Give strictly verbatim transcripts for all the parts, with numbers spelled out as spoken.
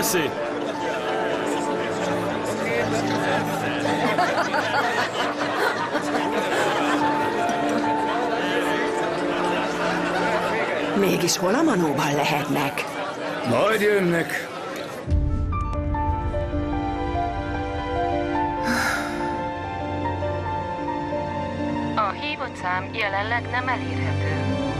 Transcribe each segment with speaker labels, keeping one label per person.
Speaker 1: Köszi.
Speaker 2: Mégis hol a manóban lehetnek?
Speaker 3: Majd jönnek.
Speaker 4: A hívott szám jelenleg nem elérhető.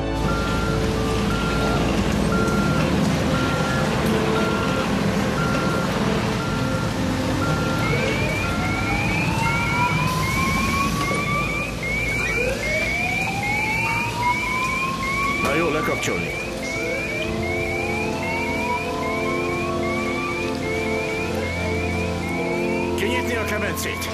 Speaker 3: Na jó, lekapcsolni. Kinyitni a kemencét.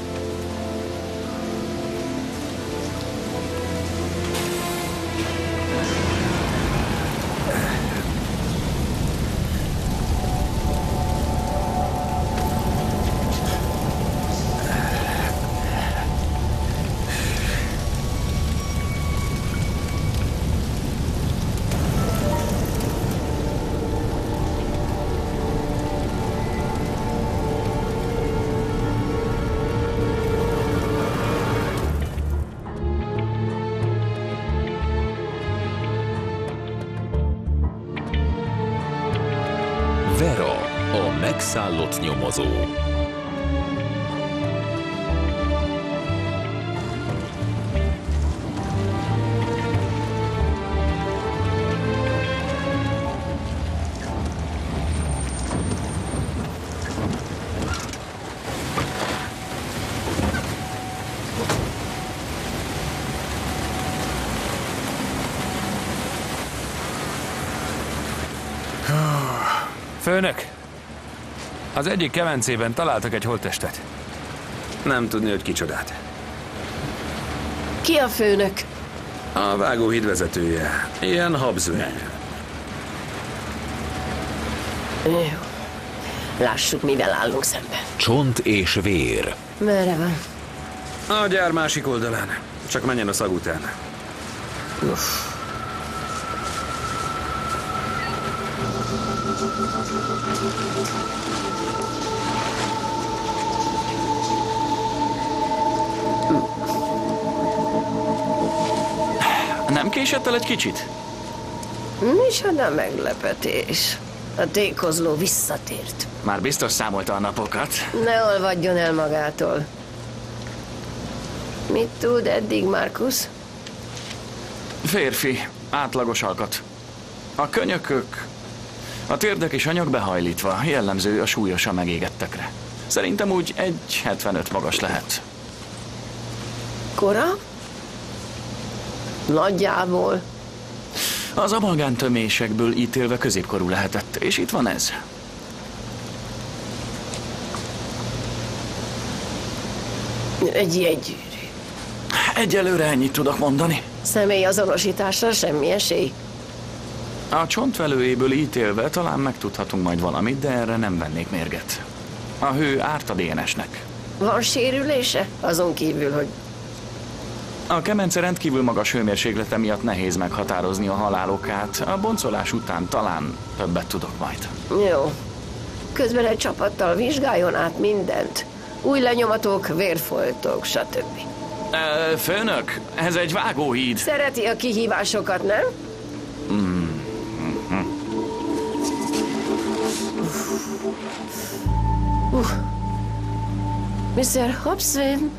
Speaker 5: Vera, a megszállott nyomozó.
Speaker 6: Főnök! Az egyik kemencében találtak egy holttestet.
Speaker 3: Nem tudni, hogy kicsodát.
Speaker 2: Ki a főnök?
Speaker 3: A vágóhíd vezetője. Ilyen habzőnyű.
Speaker 2: Jó. Lássuk, mivel állunk szemben.
Speaker 5: Csont és vér.
Speaker 2: Merre van?
Speaker 3: A gyár másik oldalán. Csak menjen a szag után.
Speaker 2: Uff.
Speaker 1: Nem késett el egy kicsit?
Speaker 2: Micsoda meglepetés. A tékozló visszatért.
Speaker 1: Már biztos számolta a napokat.
Speaker 2: Ne olvadjon el magától. Mit tud eddig, Markus?
Speaker 1: Férfi, átlagos alkat. A könyökök, a térdek és a nyak behajlítva, jellemző a súlyosan megégettekre. Szerintem úgy egy hetvenöt magas lehet.
Speaker 2: Kora? Nagyjából.
Speaker 1: Az amalgán tömésekből ítélve középkorú lehetett, és itt van ez.
Speaker 2: Egy jegygyűrű.
Speaker 1: Egyelőre ennyit tudok mondani.
Speaker 2: Személyazonosításra semmi esély.
Speaker 1: A csontvelőjéből ítélve talán megtudhatunk majd valamit, de erre nem vennék mérget. A hő árt a dé en es-nek.
Speaker 2: Van sérülése? Azon kívül, hogy...
Speaker 1: A kemence rendkívül magas hőmérséklete miatt nehéz meghatározni a halálokát. A boncolás után talán többet tudok majd.
Speaker 2: Jó. Közben egy csapattal vizsgáljon át mindent. Új lenyomatok, vérfoltok, stb.
Speaker 1: E, főnök, ez egy vágóhíd.
Speaker 2: Szereti a kihívásokat, nem?
Speaker 1: Mm.
Speaker 2: Uh. miszter Hobson?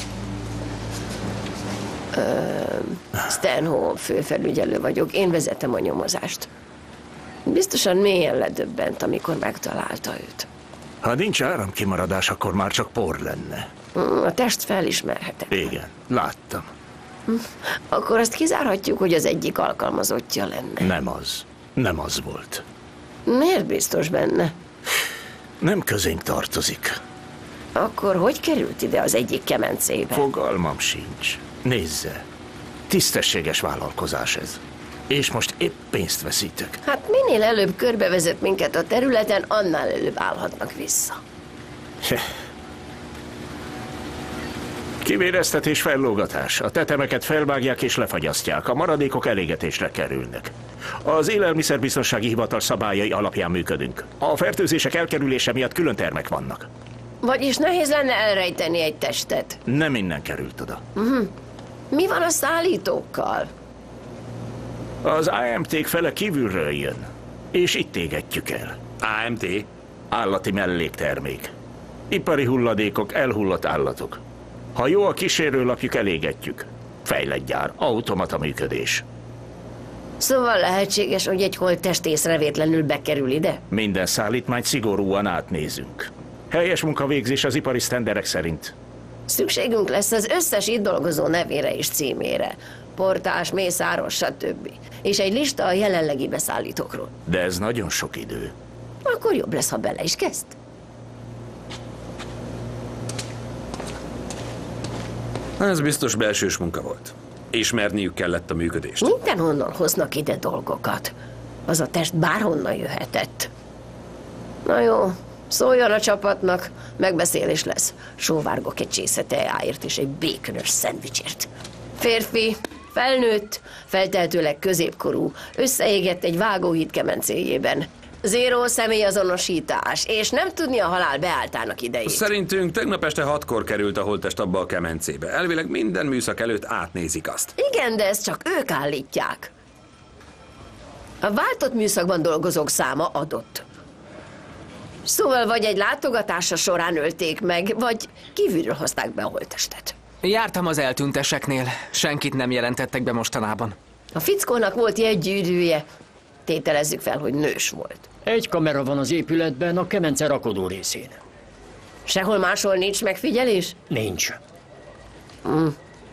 Speaker 2: Uh, Stanhope főfelügyelő vagyok. Én vezetem a nyomozást. Biztosan mélyen ledöbbent, amikor megtalálta őt.
Speaker 3: Ha nincs áramkimaradás, akkor már csak por lenne.
Speaker 2: A test felismerhetetlen.
Speaker 3: Igen, láttam.
Speaker 2: Akkor azt kizárhatjuk, hogy az egyik alkalmazottja lenne.
Speaker 3: Nem az. Nem az volt.
Speaker 2: Miért biztos benne?
Speaker 3: Nem közénk tartozik.
Speaker 2: Akkor hogy került ide az egyik kemencébe?
Speaker 3: Fogalmam sincs. Nézze, tisztességes vállalkozás ez. És most épp pénzt veszítek.
Speaker 2: Hát minél előbb körbevezet minket a területen, annál előbb állhatnak vissza.
Speaker 3: Kivéreztetés, fellógatás. A tetemeket felvágják és lefagyasztják. A maradékok elégetésre kerülnek. Az Élelmiszerbiztonsági Hivatal szabályai alapján működünk. A fertőzések elkerülése miatt külön termek vannak.
Speaker 2: Vagyis nehéz lenne elrejteni egy testet.
Speaker 3: Nem innen került oda.
Speaker 2: Mi van a szállítókkal?
Speaker 3: Az á em té-k fele kívülről jön, és itt égetjük el.
Speaker 7: á em té?
Speaker 3: Állati melléktermék. Ipari hulladékok, elhullott állatok. Ha jó a kísérőlapjuk, elégetjük. Fejlett gyár, automata működés.
Speaker 2: Szóval lehetséges, hogy egy holttest észrevétlenül bekerül ide?
Speaker 3: Minden szállítmányt szigorúan átnézünk. Helyes munkavégzés az ipari sztenderek szerint.
Speaker 2: Szükségünk lesz az összes itt dolgozó nevére és címére. Portás, mészáros, stb. És egy lista a jelenlegi beszállítókról.
Speaker 3: De ez nagyon sok idő.
Speaker 2: Akkor jobb lesz, ha bele is kezd.
Speaker 7: Ez biztos belsős munka volt. Ismerniük kellett a működést.
Speaker 2: Mindenhonnan hoznak ide dolgokat. Az a test bárhonnan jöhetett. Na jó, szóljon a csapatnak, megbeszélés lesz. Sóvárgok egy csésze tejáért és egy békönös szendvicsért. Férfi, felnőtt, feltehetőleg középkorú, összeégett egy vágóhíd kemencéjében. Zéró személyazonosítás, és nem tudni a halál beálltának idejét.
Speaker 7: Szerintünk tegnap este hatkor került a holttest abba a kemencébe. Elvileg minden műszak előtt átnézik azt.
Speaker 2: Igen, de ezt csak ők állítják. A váltott műszakban dolgozók száma adott. Szóval vagy egy látogatása során ölték meg, vagy kívülről hozták be a holttestet.
Speaker 8: Jártam az eltűnteseknél. Senkit nem jelentettek be mostanában.
Speaker 2: A fickónak volt jegygyűrűje. Tételezzük fel, hogy nős volt.
Speaker 9: Egy kamera van az épületben, a kemence rakodó részén.
Speaker 2: Sehol máshol nincs megfigyelés?
Speaker 9: Nincs.
Speaker 2: Mm.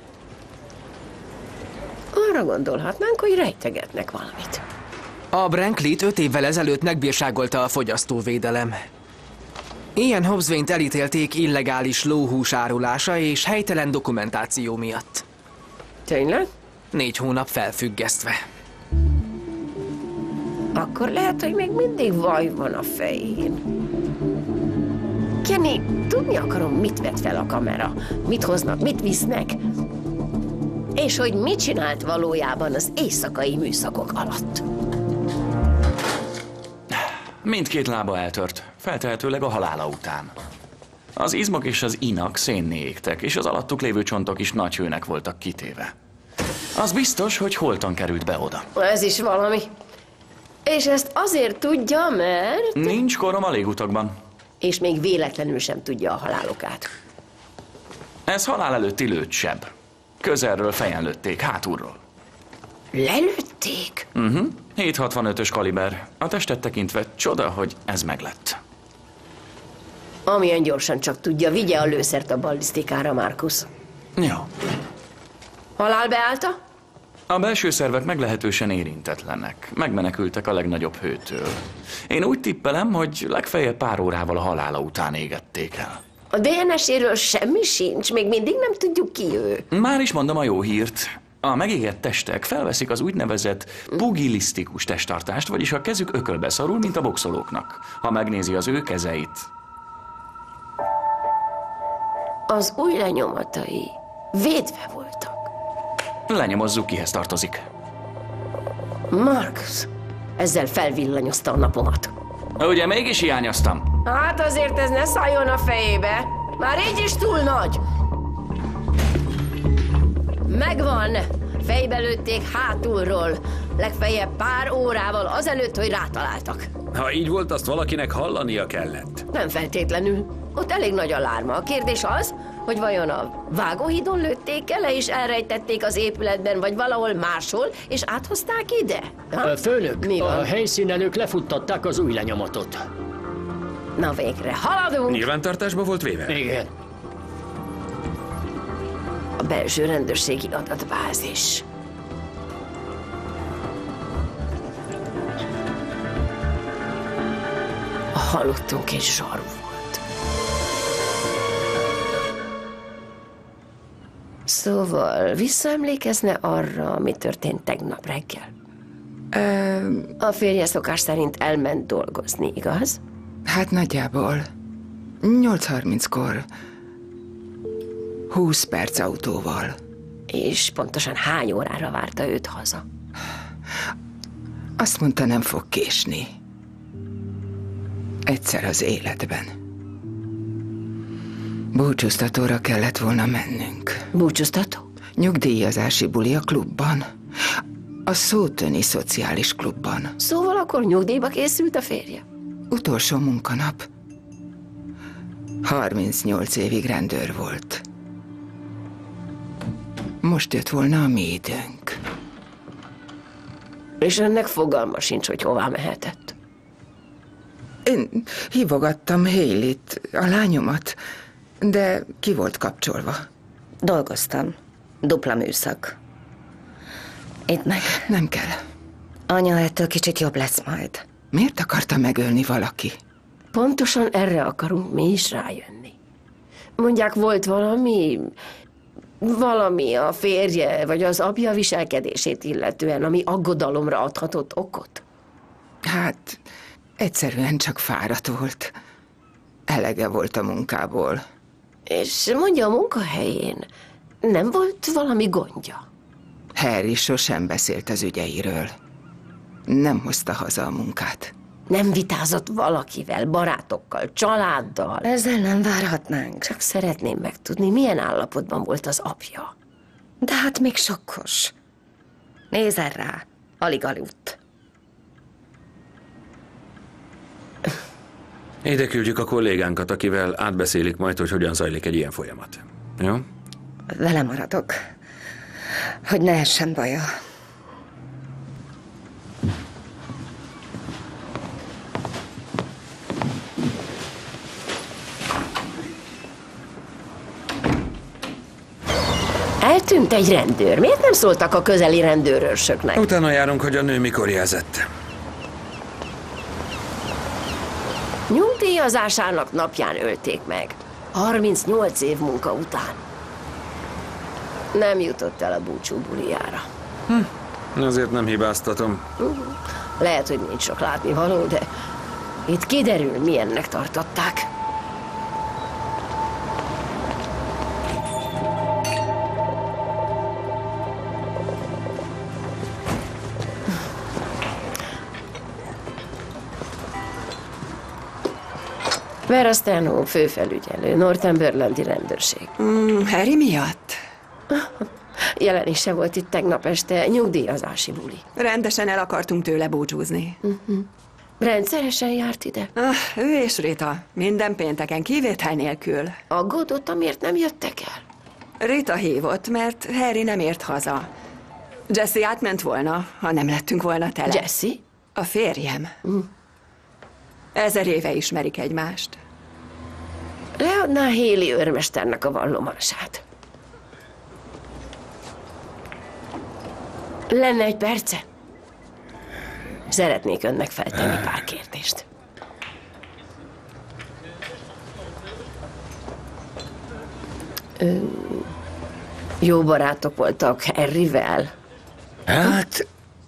Speaker 2: Arra gondolhatnánk, hogy rejtegetnek valamit.
Speaker 8: A Branklit öt évvel ezelőtt megbírságolta a fogyasztóvédelem. Ian Hobbs-Wayne-t elítélték illegális lóhús árulása és helytelen dokumentáció miatt.
Speaker 2: Tényleg?
Speaker 8: Négy hónap felfüggesztve.
Speaker 2: Akkor lehet, hogy még mindig vaj van a fején. Kenny, tudni akarom, mit vett fel a kamera, mit hoznak, mit visznek, és hogy mit csinált valójában az éjszakai műszakok alatt.
Speaker 1: Mindkét lába eltört, feltehetőleg a halála után. Az izmok és az inak szénné égtek, és az alattuk lévő csontok is nagy hőnek voltak kitéve. Az biztos, hogy holtan került be oda.
Speaker 2: Ez is valami. És ezt azért tudja, mert...
Speaker 1: Nincs korom a légutakban.
Speaker 2: És még véletlenül sem tudja a halálokát.
Speaker 1: Ez halál előtti lőtt seb. Közelről fejen lőtték, hátulról.
Speaker 2: Lelőtték?
Speaker 1: Uh-huh. hét hatvanötös kaliber. A testet tekintve csoda, hogy ez meglett.
Speaker 2: Amilyen gyorsan csak tudja, vigye a lőszert a ballisztikára, Marcus.
Speaker 1: Jó.
Speaker 2: Halál beállta?
Speaker 1: A belső szervek meglehetősen érintetlenek. Megmenekültek a legnagyobb hőtől. Én úgy tippelem, hogy legfeljebb pár órával a halála után égették el.
Speaker 2: A dé en es-éről semmi sincs, még mindig nem tudjuk ki ő.
Speaker 1: Már is mondom a jó hírt. A megégett testek felveszik az úgynevezett pugilisztikus testtartást, vagyis a kezük ökölbe szorul, mint a boxolóknak. Ha megnézi az ő kezeit.
Speaker 2: Az új lenyomatai védve voltak.
Speaker 1: Lenyomozzuk, kihez tartozik.
Speaker 2: Marcus, ezzel felvillanyozta a napomat.
Speaker 1: Ugye mégis hiányoztam?
Speaker 2: Hát azért ez ne szálljon a fejébe. Már így is túl nagy. Megvan. Fejbe lőtték hátulról. Legfeljebb pár órával azelőtt, hogy rátaláltak.
Speaker 7: Ha így volt, azt valakinek hallania kellett.
Speaker 2: Nem feltétlenül. Ott elég nagy a lárma. A kérdés az, hogy vajon a vágóhídon lőtték el, és elrejtették az épületben, vagy valahol máshol, és áthozták ide?
Speaker 9: Ha? Főnök,
Speaker 2: Mi van?
Speaker 9: A helyszínelők lefuttatták az új lenyomatot.
Speaker 2: Na végre, haladunk!
Speaker 7: Nyilvántartásba volt véve?
Speaker 9: Igen.
Speaker 2: A belső rendőrségi adatbázis. A halottunk egy zsarú volt. Szóval visszaemlékezne arra, mi történt tegnap reggel?
Speaker 10: Ö,
Speaker 2: A férje szokás szerint elment dolgozni, igaz?
Speaker 10: hát nagyjából. nyolc harminckor. húsz perc autóval.
Speaker 2: És pontosan hány órára várta őt haza?
Speaker 10: Azt mondta, nem fog késni. Egyszer az életben. Búcsúztatóra kellett volna mennünk.
Speaker 2: Búcsúztató?
Speaker 10: Nyugdíjazási buli a klubban. A Szótöni Szociális Klubban.
Speaker 2: Szóval akkor nyugdíjba készült a férje?
Speaker 10: Utolsó munkanap. harmincnyolc évig rendőr volt. Most jött volna a mi időnk.
Speaker 2: És ennek fogalma sincs, hogy hová mehetett.
Speaker 10: Én hívogattam Hailey-t, a lányomat, de ki volt kapcsolva.
Speaker 11: Dolgoztam. Dupla műszak. Itt meg.
Speaker 10: Nem kell.
Speaker 11: Anya, ettől kicsit jobb lesz majd.
Speaker 10: Miért akarta megölni valaki?
Speaker 2: Pontosan erre akarunk mi is rájönni. Mondják, volt valami... valami a férje, vagy az apja viselkedését illetően, ami aggodalomra adhatott okot?
Speaker 10: Hát, egyszerűen csak fáradt volt. Elege volt a munkából.
Speaker 2: És mondja, a munkahelyén nem volt valami gondja?
Speaker 10: Harry sosem beszélt az ügyeiről. Nem hozta haza a munkát.
Speaker 2: Nem vitázott valakivel, barátokkal, családdal?
Speaker 11: Ezzel nem várhatnánk.
Speaker 2: Csak szeretném megtudni, milyen állapotban volt az apja.
Speaker 11: De hát még sokkos. Nézzen rá, alig aludt.
Speaker 7: Ide küldjük a kollégánkat, akivel átbeszélik majd, hogy hogyan zajlik egy ilyen folyamat. Jó?
Speaker 11: Vele maradok, hogy ne essen baja.
Speaker 2: Eltűnt egy rendőr. Miért nem szóltak a közeli rendőrőrsöknek?
Speaker 7: Utána járunk, hogy a nő mikor jelzett.
Speaker 2: Nyugdíjazásának napján ölték meg. harmincnyolc év munka után. Nem jutott el a búcsú bulijára.
Speaker 7: Hm. Azért nem hibáztatom.
Speaker 2: Lehet, hogy nincs sok látnivaló, de itt kiderül, milyennek tartották. Vera Stanhope főfelügyelő, Northumberlandi rendőrség.
Speaker 12: Mm, Harry miatt?
Speaker 2: Jelenése volt itt tegnap este, nyugdíjazási buli.
Speaker 12: Rendesen el akartunk tőle búcsúzni.
Speaker 2: Uh-huh. Rendszeresen járt ide?
Speaker 12: Ah, ő és Rita. Minden pénteken, kivétel nélkül.
Speaker 2: Aggódott, amiért nem jöttek el?
Speaker 12: Rita hívott, mert Harry nem ért haza. Jessie átment volna, ha nem lettünk volna tele.
Speaker 2: Jessie?
Speaker 12: A férjem. Mm. Ezer éve ismerik egymást.
Speaker 2: Leadná Hailey őrmesternek a vallomását. Lenne egy perce? Szeretnék önnek feltenni pár kérdést. Ö, jó barátok voltak Harryvel?
Speaker 13: Hát...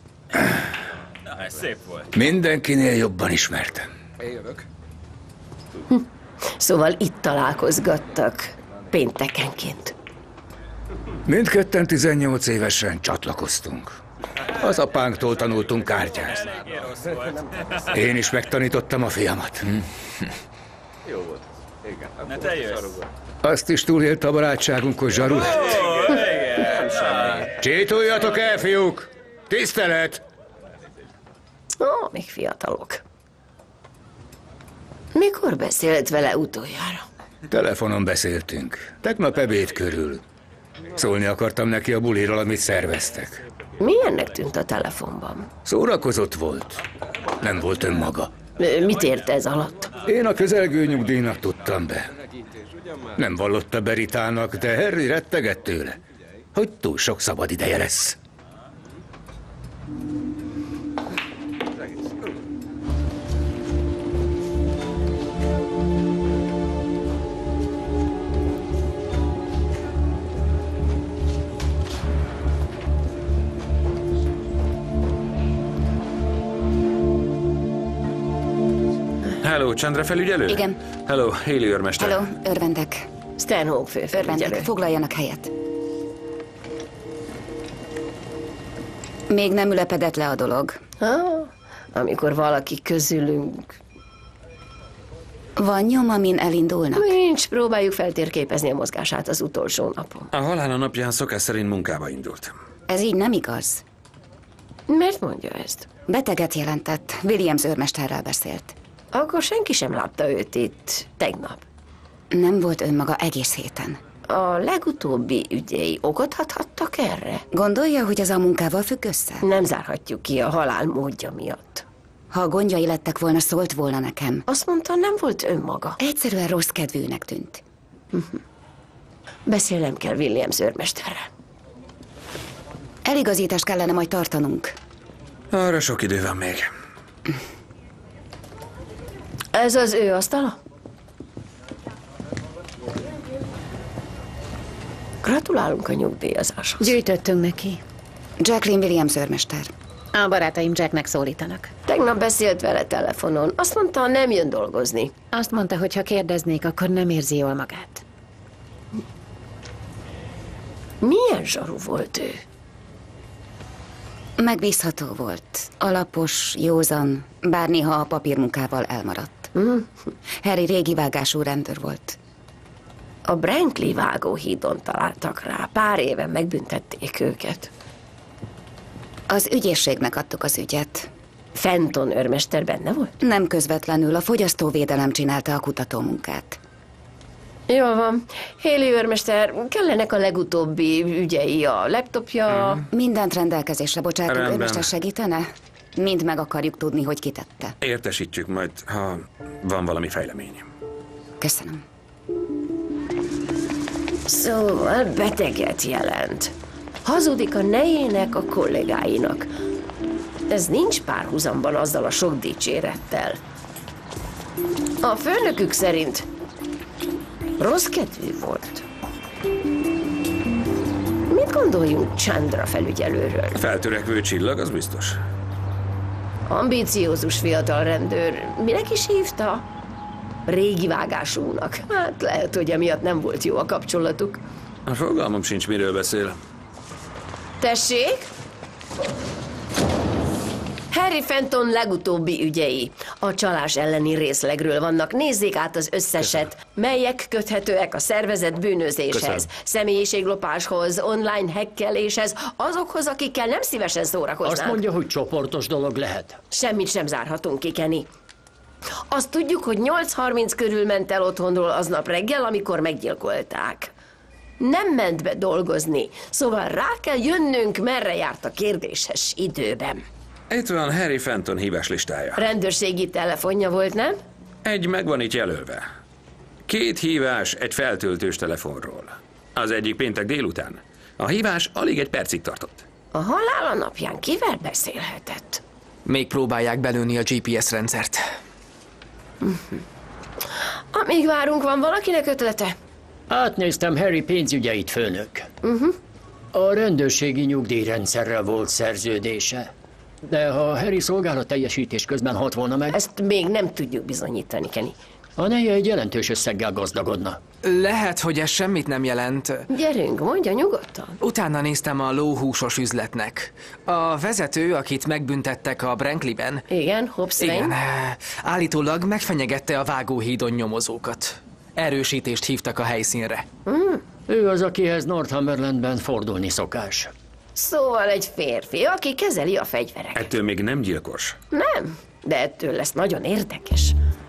Speaker 13: Szép volt. Mindenkinél jobban ismertem.
Speaker 2: Jövök. Hm. Szóval itt találkozgattak péntekenként.
Speaker 13: Mindketten tizennyolc évesen csatlakoztunk. Az apánktól tanultunk kártyázni. Én is megtanítottam a fiamat. Hm.
Speaker 14: Jó volt. Igen. Ne te jössz.
Speaker 13: Azt is túlélte a barátságunk, hogy zsaru lett. Csituljatok el, fiúk! Tisztelet!
Speaker 2: Ó, még fiatalok. Mikor beszélt vele utoljára?
Speaker 13: Telefonon beszéltünk. Tegnap ebéd körül. Szólni akartam neki a buliról, amit szerveztek.
Speaker 2: Milyennek tűnt a telefonban?
Speaker 13: Szórakozott volt. Nem volt önmaga.
Speaker 2: Mit ért ez alatt?
Speaker 13: Én a közelgő nyugdíjnak tudtam be. Nem vallotta be Ritának, de Harry rettegett tőle, hogy túl sok szabad ideje lesz.
Speaker 7: Hello, Chandra felügyelő?
Speaker 15: Igen.
Speaker 7: Hello, Hailey őrmester.
Speaker 15: Hello, örvendek.
Speaker 2: Stanhope főfelügyelő.
Speaker 15: Örvendek, foglaljanak helyet. Még nem ülepedett le a dolog.
Speaker 2: Ah, amikor valaki közülünk...
Speaker 15: Van nyom, amin elindulnak?
Speaker 2: Nincs, próbáljuk feltérképezni a mozgását az utolsó napon.
Speaker 7: A halála napján szokás szerint munkába indult.
Speaker 15: Ez így nem igaz.
Speaker 2: Miért mondja ezt?
Speaker 15: Beteget jelentett. Williams őrmesterrel beszélt.
Speaker 2: Akkor senki sem látta őt itt tegnap.
Speaker 15: Nem volt önmaga egész héten.
Speaker 2: A legutóbbi ügyei okot adhattak erre?
Speaker 15: Gondolja, hogy ez a munkával függ össze?
Speaker 2: Nem zárhatjuk ki a halál módja miatt.
Speaker 15: Ha a gondjai lettek volna, szólt volna nekem.
Speaker 2: Azt mondta, nem volt önmaga.
Speaker 15: Egyszerűen rossz kedvűnek tűnt.
Speaker 2: Beszélnem kell Williams őrmesterrel.
Speaker 15: Eligazítást kellene majd tartanunk.
Speaker 7: Arra sok idő van még.
Speaker 2: Ez az ő asztala? Gratulálunk a nyugdíjazáshoz.
Speaker 11: Gyűjtöttünk neki.
Speaker 15: Jacqueline Williams őrmester.
Speaker 11: A barátaim Jacknek szólítanak.
Speaker 2: Tegnap beszélt vele telefonon. Azt mondta, nem jön dolgozni.
Speaker 11: Azt mondta, hogy ha kérdeznék, akkor nem érzi jól magát.
Speaker 2: Milyen zsaru volt ő?
Speaker 15: Megbízható volt. Alapos, józan, bár néha a papírmunkával elmaradt.
Speaker 2: Mm.
Speaker 15: Harry régi vágású rendőr volt.
Speaker 2: A Brankley vágóhídon találtak rá. Pár éven megbüntették őket.
Speaker 15: Az ügyészségnek adtuk az ügyet.
Speaker 2: Fenton őrmester benne volt?
Speaker 15: Nem közvetlenül, a fogyasztóvédelem csinálta a kutatómunkát.
Speaker 2: Jól van. Haley őrmester, kellenek a legutóbbi ügyei, a laptopja...
Speaker 15: Mm. Mindent rendelkezésre bocsátunk,
Speaker 7: Rendben.
Speaker 15: őrmester segítene? Mind meg akarjuk tudni, hogy kitette.
Speaker 7: Értesítjük majd, ha van valami fejlemény.
Speaker 15: Köszönöm.
Speaker 2: Szóval beteget jelent. Hazudik a nejének, a kollégáinak. Ez nincs párhuzamban azzal a sok dicsérettel. A főnökük szerint rossz kedvű volt. Mit gondoljunk Chandra felügyelőről?
Speaker 7: Feltörekvő csillag, az biztos.
Speaker 2: Ambíciózus fiatal rendőr. Minek is hívta? Régi vágásúnak. Hát lehet, hogy emiatt nem volt jó a kapcsolatuk.
Speaker 7: A fogalmam sincs, miről beszél.
Speaker 2: Tessék? Harry Fenton legutóbbi ügyei. A csalás elleni részlegről vannak. Nézzék át az összeset. Köszönöm. Melyek köthetőek a szervezett bűnözéshez, Köszönöm. személyiséglopáshoz, online hekkeléshez, azokhoz, akikkel nem szívesen szórakoznánk.
Speaker 9: Azt mondja, hogy csoportos dolog lehet.
Speaker 2: Semmit sem zárhatunk ki, Kenny. Azt tudjuk, hogy nyolc harminc körül ment el otthonról aznap reggel, amikor meggyilkolták. Nem ment be dolgozni, szóval rá kell jönnünk, merre járt a kérdéses időben.
Speaker 7: Itt van Harry Fenton hívás listája.
Speaker 2: Rendőrségi telefonja volt, nem?
Speaker 7: Egy megvan itt jelölve. Két hívás egy feltöltős telefonról. Az egyik péntek délután. A hívás alig egy percig tartott.
Speaker 2: A halála napján kivel beszélhetett?
Speaker 8: Még próbálják belőni a gé pé es rendszert.
Speaker 2: Uh-huh. Amíg várunk, van valakinek ötlete?
Speaker 9: Átnéztem Harry pénzügyeit, főnök.
Speaker 2: Uh-huh.
Speaker 9: A rendőrségi nyugdíjrendszerrel volt szerződése. De ha Harry szolgálat teljesítés közben halt volna meg...
Speaker 2: Ezt még nem tudjuk bizonyítani, Kenny.
Speaker 9: A neje egy jelentős összeggel gazdagodna.
Speaker 8: Lehet, hogy ez semmit nem jelent.
Speaker 2: Gyerünk, mondja nyugodtan.
Speaker 8: Utána néztem a lóhúsos üzletnek. A vezető, akit megbüntettek a Brankleyben...
Speaker 2: Igen, Hobbs Lane.
Speaker 8: Igen, állítólag megfenyegette a vágóhídon nyomozókat. Erősítést hívtak a helyszínre.
Speaker 2: Mm.
Speaker 9: Ő az, akihez Northumberlandben fordulni szokás.
Speaker 2: Szóval egy férfi, aki kezeli a fegyvereket.
Speaker 7: Ettől még nem gyilkos.
Speaker 2: Nem, de ettől lesz nagyon érdekes.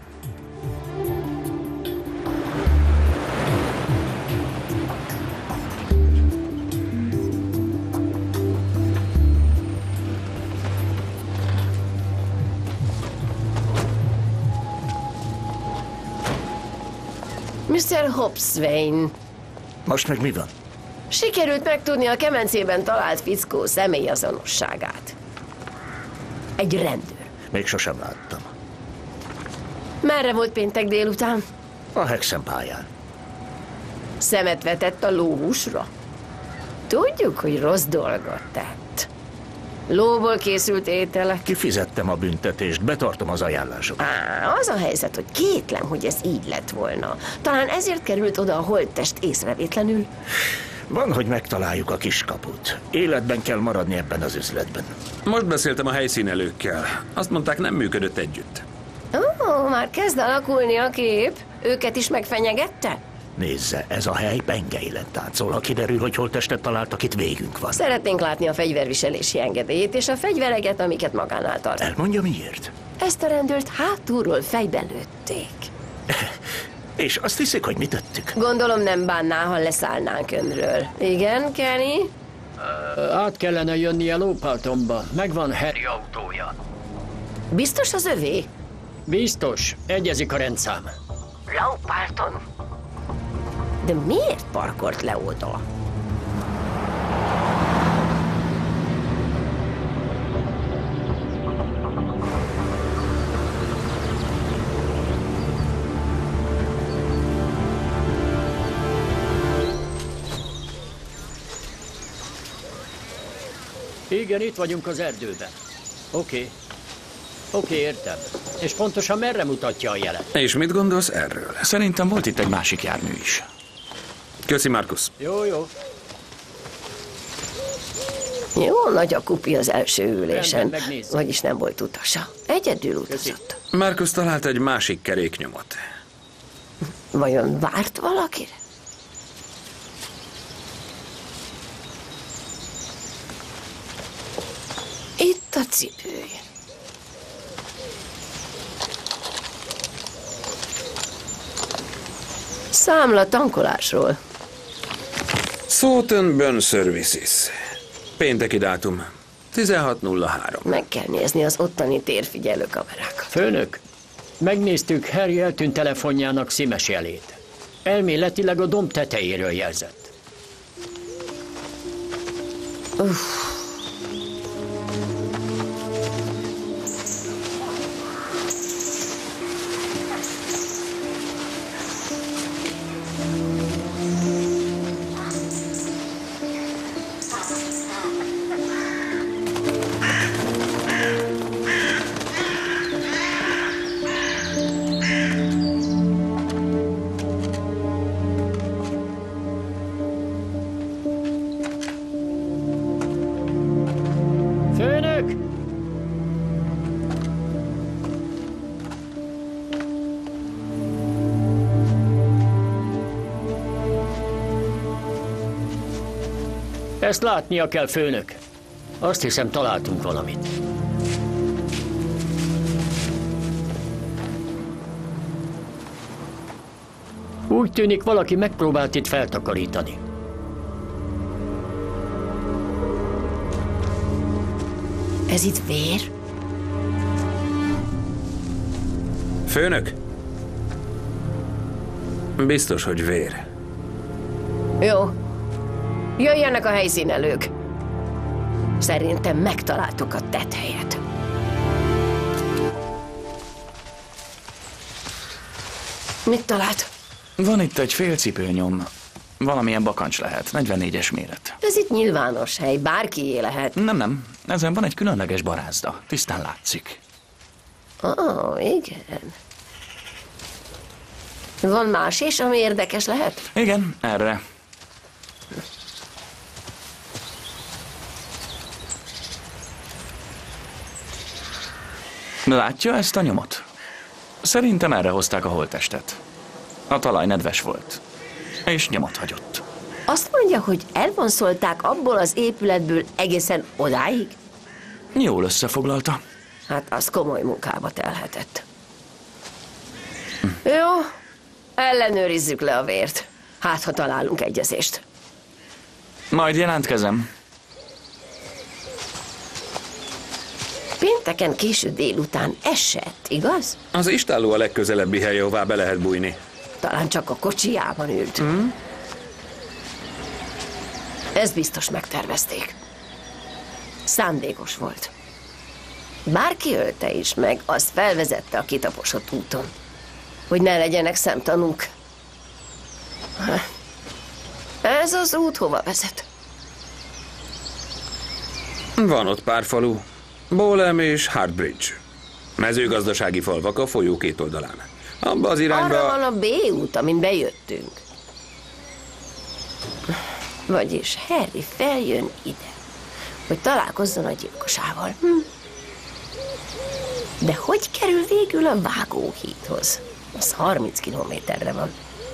Speaker 2: miszter Hobsbawm.
Speaker 13: Most meg mi van?
Speaker 2: Sikerült megtudni a kemencében talált fickó személyazonosságát. Egy rendőr.
Speaker 13: Még sosem láttam.
Speaker 2: Merre volt péntek délután?
Speaker 13: A Hexen pályán.
Speaker 2: Szemet vetett a lóhúsra? Tudjuk, hogy rossz dolgot tett. Lóból készült ételek.
Speaker 13: Kifizettem a büntetést, betartom az ajánlásokat.
Speaker 2: Á, az a helyzet, hogy kétlem, hogy ez így lett volna. Talán ezért került oda a holttest észrevétlenül.
Speaker 3: Van, hogy megtaláljuk a kiskaput. Életben kell maradni ebben az üzletben.
Speaker 7: Most beszéltem a helyszínelőkkel. Azt mondták, nem működött együtt.
Speaker 2: Ó, már kezd alakulni a kép. Őket is megfenyegette?
Speaker 3: Nézze, ez a hely pengeilen táncol. Ha kiderül, hogy holttestet találtak, itt végünk van.
Speaker 2: Szeretnénk látni a fegyverviselési engedélyét és a fegyvereket, amiket magánál tart.
Speaker 3: Elmondja miért?
Speaker 2: Ezt a rendőrt hátulról fejbe lőtték.
Speaker 3: És azt hiszik, hogy mi tettük?
Speaker 2: Gondolom nem bánná, ha leszállnánk önről. Igen, Kenny?
Speaker 9: Uh, át kellene jönnie Lópaltonba. Megvan Harry autója.
Speaker 2: Biztos az övé?
Speaker 9: Biztos. Egyezik a rendszám.
Speaker 2: Lópalton? De miért parkolt le oda?
Speaker 9: Igen, itt vagyunk az erdőben. Oké. Okay. Oké, okay, értem. És pontosan merre mutatja a jelet?
Speaker 7: És mit gondolsz erről?
Speaker 1: Szerintem volt itt egy másik jármű is.
Speaker 7: Köszi, Markus.
Speaker 9: Jó, jó.
Speaker 2: Jó nagy a kupi az első ülésen, vagyis nem volt utasa. Egyedül utazott.
Speaker 7: Markus talált egy másik keréknyomot.
Speaker 2: Vajon várt valakire? Itt a cipője. Számla tankolásról.
Speaker 7: Southern Burn Services. Pénteki dátum. tizenhat nulla három.
Speaker 2: Meg kell nézni az ottani térfigyelő kamerákat.
Speaker 9: Főnök, megnéztük Harry eltűnt telefonjának szímes jelét. Elméletileg a domb tetejéről jelzett.
Speaker 2: Uff.
Speaker 9: Ezt látnia kell, főnök. Azt hiszem, találtunk valamit. Úgy tűnik, valaki megpróbált itt feltakarítani.
Speaker 2: Ez itt vér?
Speaker 7: Főnök? Biztos, hogy vér.
Speaker 2: Jó. Jöjjenek a helyszínelők. Szerintem megtaláltuk a tetthelyet. Mit talált?
Speaker 1: Van itt egy félcipőnyom. Valamilyen bakancs lehet, negyvennégyes méret.
Speaker 2: Ez itt nyilvános hely, bárkié lehet.
Speaker 1: Nem, nem. Ezen van egy különleges barázda. Tisztán látszik.
Speaker 2: Ó, oh, igen. Van más is, ami érdekes lehet?
Speaker 1: Igen, erre. Látja ezt a nyomot? Szerintem erre hozták a holttestet. A talaj nedves volt, és nyomot hagyott.
Speaker 2: Azt mondja, hogy elvonszolták abból az épületből egészen odáig?
Speaker 1: Jól összefoglalta.
Speaker 2: Hát az komoly munkába telhetett. Hm. Jó, ellenőrizzük le a vért. Hát, ha találunk egyezést.
Speaker 1: Majd jelentkezem.
Speaker 2: Pénteken késő délután esett, igaz?
Speaker 7: Az istálló a legközelebbi hely, ahová be lehet bújni.
Speaker 2: Talán csak a kocsijában ült.
Speaker 7: Mm.
Speaker 2: Ezt biztos megtervezték. Szándékos volt. Bárki ölte is meg, azt felvezette a kitaposott úton. Hogy ne legyenek szemtanúk. Ez az út hova vezet?
Speaker 7: Van ott pár falu. Bólem és Hartbridge. Mezőgazdasági falvak a folyó két oldalán. Abba az irányba...
Speaker 2: Arra van a B út, amin bejöttünk. Vagyis Harry feljön ide, hogy találkozzon a gyilkosával. Hm. De hogy kerül végül a vágóhídhoz? Az harminc kilométerre van.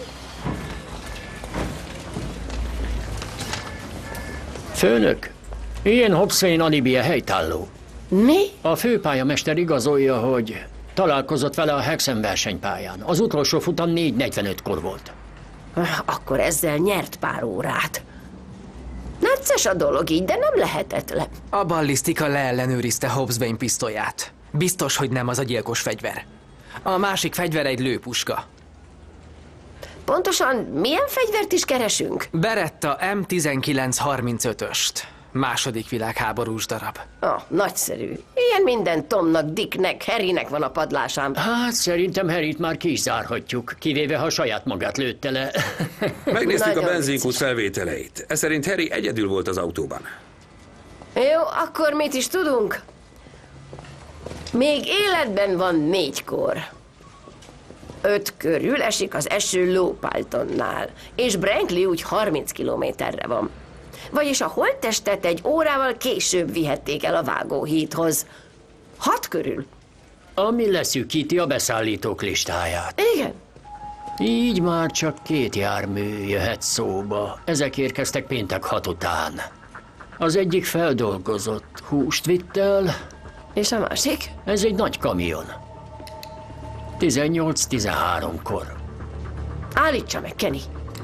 Speaker 9: Főnök, ilyen Hobsbawm alibije helytálló.
Speaker 2: Mi?
Speaker 9: A főpályamester igazolja, hogy találkozott vele a Hexen versenypályán. Az utolsó futam négy negyvenötkor volt.
Speaker 2: Akkor ezzel nyert pár órát. Necces a dolog így, de nem lehetetlen.
Speaker 8: A ballisztika leellenőrizte Hobsbawm pisztolyát. Biztos, hogy nem az a gyilkos fegyver. A másik fegyver egy lőpuska.
Speaker 2: Pontosan milyen fegyvert is keresünk?
Speaker 8: Beretta M tizenkilenc harmincötöst. Második világháborús darab.
Speaker 2: Ah, nagyszerű. Ilyen minden Tomnak, Dicknek, Harrynek van a padlásán.
Speaker 9: Hát szerintem Harryt már ki is zárhatjuk, kivéve ha saját magát lőtte le.
Speaker 7: Megnéztük a benzinkút felvételeit. Ez szerint Harry egyedül volt az autóban.
Speaker 2: Jó, akkor mit is tudunk? Még életben van négykor. Öt körül esik az eső Lowpaltonnál, és Brankley úgy harminc kilométerre van. Vagyis a holttestet egy órával később vihették el a vágóhídhoz. Hat körül.
Speaker 9: Ami leszűkíti a beszállítók listáját.
Speaker 2: Igen.
Speaker 9: Így már csak két jármű jöhet szóba. Ezek érkeztek péntek hat után. Az egyik feldolgozott húst vitt el.
Speaker 2: És a másik?
Speaker 9: Ez egy nagy kamion. tizennyolc tizenháromkor.
Speaker 2: Állítsa meg, Kenny.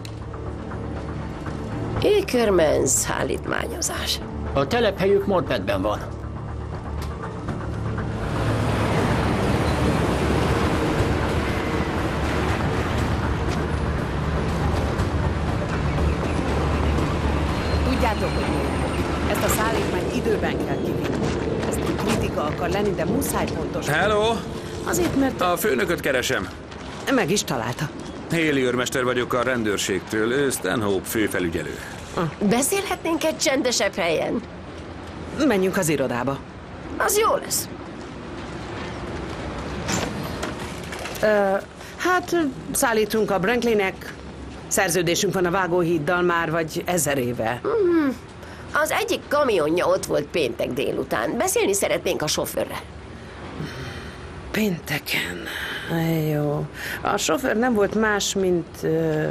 Speaker 2: Ackermans szállítmányozás.
Speaker 9: A telephelyük Morpetben van.
Speaker 16: Tudjátok, hogy miért? Ezt a szállítmányt időben kell kivinni. Ez kritika akar lenni, de muszáj pontos.
Speaker 7: Hello!
Speaker 16: Azért, mert...
Speaker 7: A főnököt keresem.
Speaker 16: Meg is találta.
Speaker 7: Haley őrmester vagyok a rendőrségtől, ő Stanhope főfelügyelő.
Speaker 2: Beszélhetnénk egy csendesebb helyen?
Speaker 16: Menjünk az irodába.
Speaker 2: Az jó lesz.
Speaker 16: Uh, hát szállítunk a Brankleynek. Szerződésünk van a vágóhíddal már vagy ezer éve.
Speaker 2: Mm, az egyik kamionja ott volt péntek délután. Beszélni szeretnénk a sofőrrel.
Speaker 16: Pénteken. Jó. A sofőr nem volt más, mint... Uh,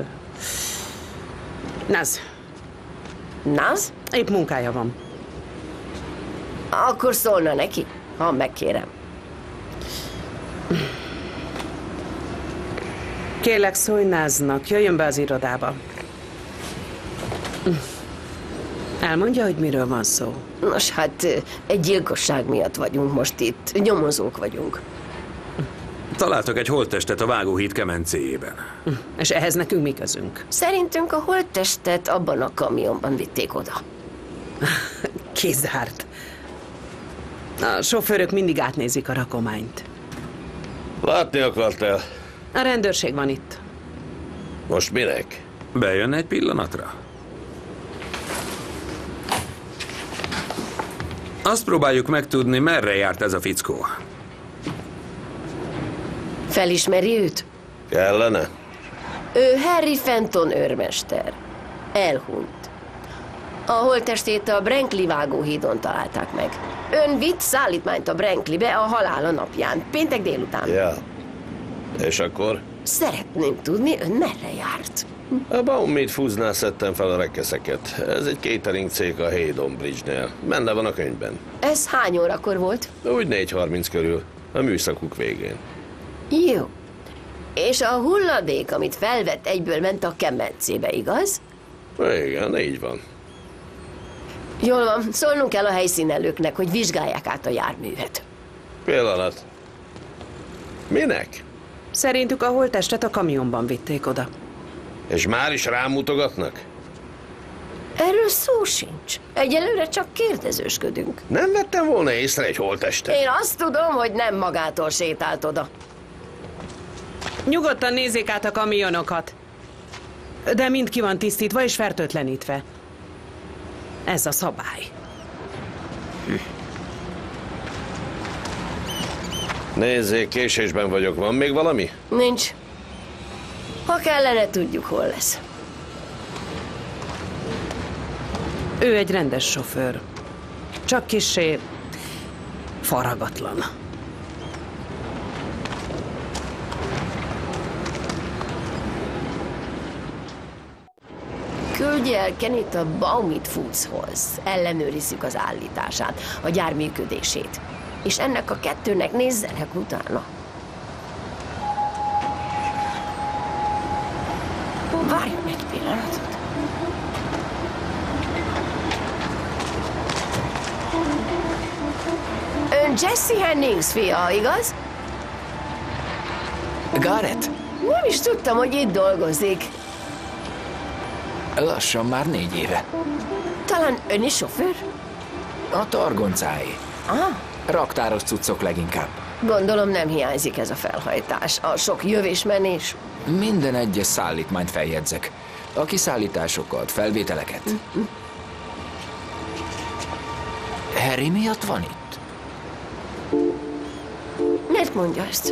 Speaker 16: Naz.
Speaker 2: Naz?
Speaker 16: Épp munkája van.
Speaker 2: Akkor szólna neki, ha megkérem.
Speaker 16: Kérlek, szólj Naznak, jöjjön be az irodába. Elmondja, hogy miről van szó.
Speaker 2: Nos, hát egy gyilkosság miatt vagyunk most itt. Nyomozók vagyunk.
Speaker 7: Találtak egy holttestet a vágóhíd kemencéjében.
Speaker 16: És ehhez nekünk mi közünk?
Speaker 2: Szerintünk a holttestet abban a kamionban vitték oda.
Speaker 16: Kizárt. A sofőrök mindig átnézik a rakományt.
Speaker 17: Látni akartál?
Speaker 16: A rendőrség van itt.
Speaker 17: Most minek?
Speaker 7: Bejönne egy pillanatra? Azt próbáljuk megtudni, merre járt ez a fickó.
Speaker 2: Felismeri őt?
Speaker 17: Kellene?
Speaker 2: Ő Harry Fenton őrmester. Elhunyt. A holttestét a Brankley vágóhídon találták meg. Ön vitt szállítmányt a Brankleybe a halála napján, péntek délután.
Speaker 17: Ja. És akkor?
Speaker 2: Szeretném tudni, ön merre járt.
Speaker 17: A Baumit fúznál szedtem fel a rekeszeket. Ez egy catering cég a Haydon Bridge-nél. Benne van a könyvben.
Speaker 2: Ez hány órakor volt?
Speaker 17: Úgy négy harminc körül, a műszakuk végén.
Speaker 2: Jó. És a hulladék, amit felvett, egyből ment a kemencébe, igaz?
Speaker 17: Igen, így van.
Speaker 2: Jól van, szólnunk kell a helyszínelőknek, hogy vizsgálják át a járművet.
Speaker 17: Pillanat. Minek?
Speaker 16: Szerintük a holttestet a kamionban vitték oda.
Speaker 17: És már is rámutogatnak?
Speaker 2: Erről szó sincs. Egyelőre csak kérdezősködünk.
Speaker 17: Nem vettem volna észre egy holttestet.
Speaker 2: Én azt tudom, hogy nem magától sétált oda.
Speaker 16: Nyugodtan nézzék át a kamionokat. De mind ki van tisztítva és fertőtlenítve. Ez a szabály.
Speaker 17: Nézzék, késésben vagyok. Van még valami?
Speaker 2: Nincs. Ha kellene, tudjuk, hol lesz.
Speaker 16: Ő egy rendes sofőr. Csak kissé faragatlan.
Speaker 2: Küldje el Kennyt a Baumit Foodshoz. Ellenőrizzük az állítását, a gyár működését. És ennek a kettőnek nézzenek utána. Várjon egy pillanatot. Ön Jesse Hennings fia, igaz?
Speaker 18: Garrett?
Speaker 2: Nem is tudtam, hogy itt dolgozik.
Speaker 18: Lassan már négy éve.
Speaker 2: Talán ön is sofőr?
Speaker 18: A targoncáé.
Speaker 2: Ah.
Speaker 18: Raktáros cuccok leginkább.
Speaker 2: Gondolom nem hiányzik ez a felhajtás, a sok jövés-menés.
Speaker 18: Minden egyes szállítmányt feljegyzek. A kiszállításokat, felvételeket.
Speaker 2: Mm-hmm.
Speaker 18: Harry miatt van itt?
Speaker 2: Miért mondja ezt?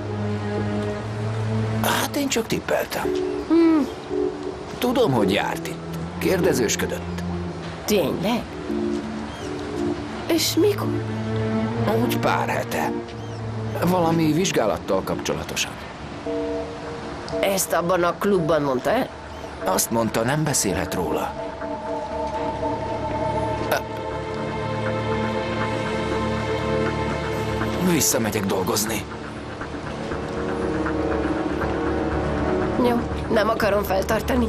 Speaker 18: Hát én csak tippeltem.
Speaker 2: Hmm.
Speaker 18: Tudom, hogy járt itt. Kérdezősködött.
Speaker 2: Tényleg? És mikor?
Speaker 18: Úgy pár hete. Valami vizsgálattal kapcsolatosan.
Speaker 2: Ezt abban a klubban mondta el?
Speaker 18: Azt mondta, nem beszélhet róla. Visszamegyek dolgozni.
Speaker 2: Jó, nem akarom feltartani.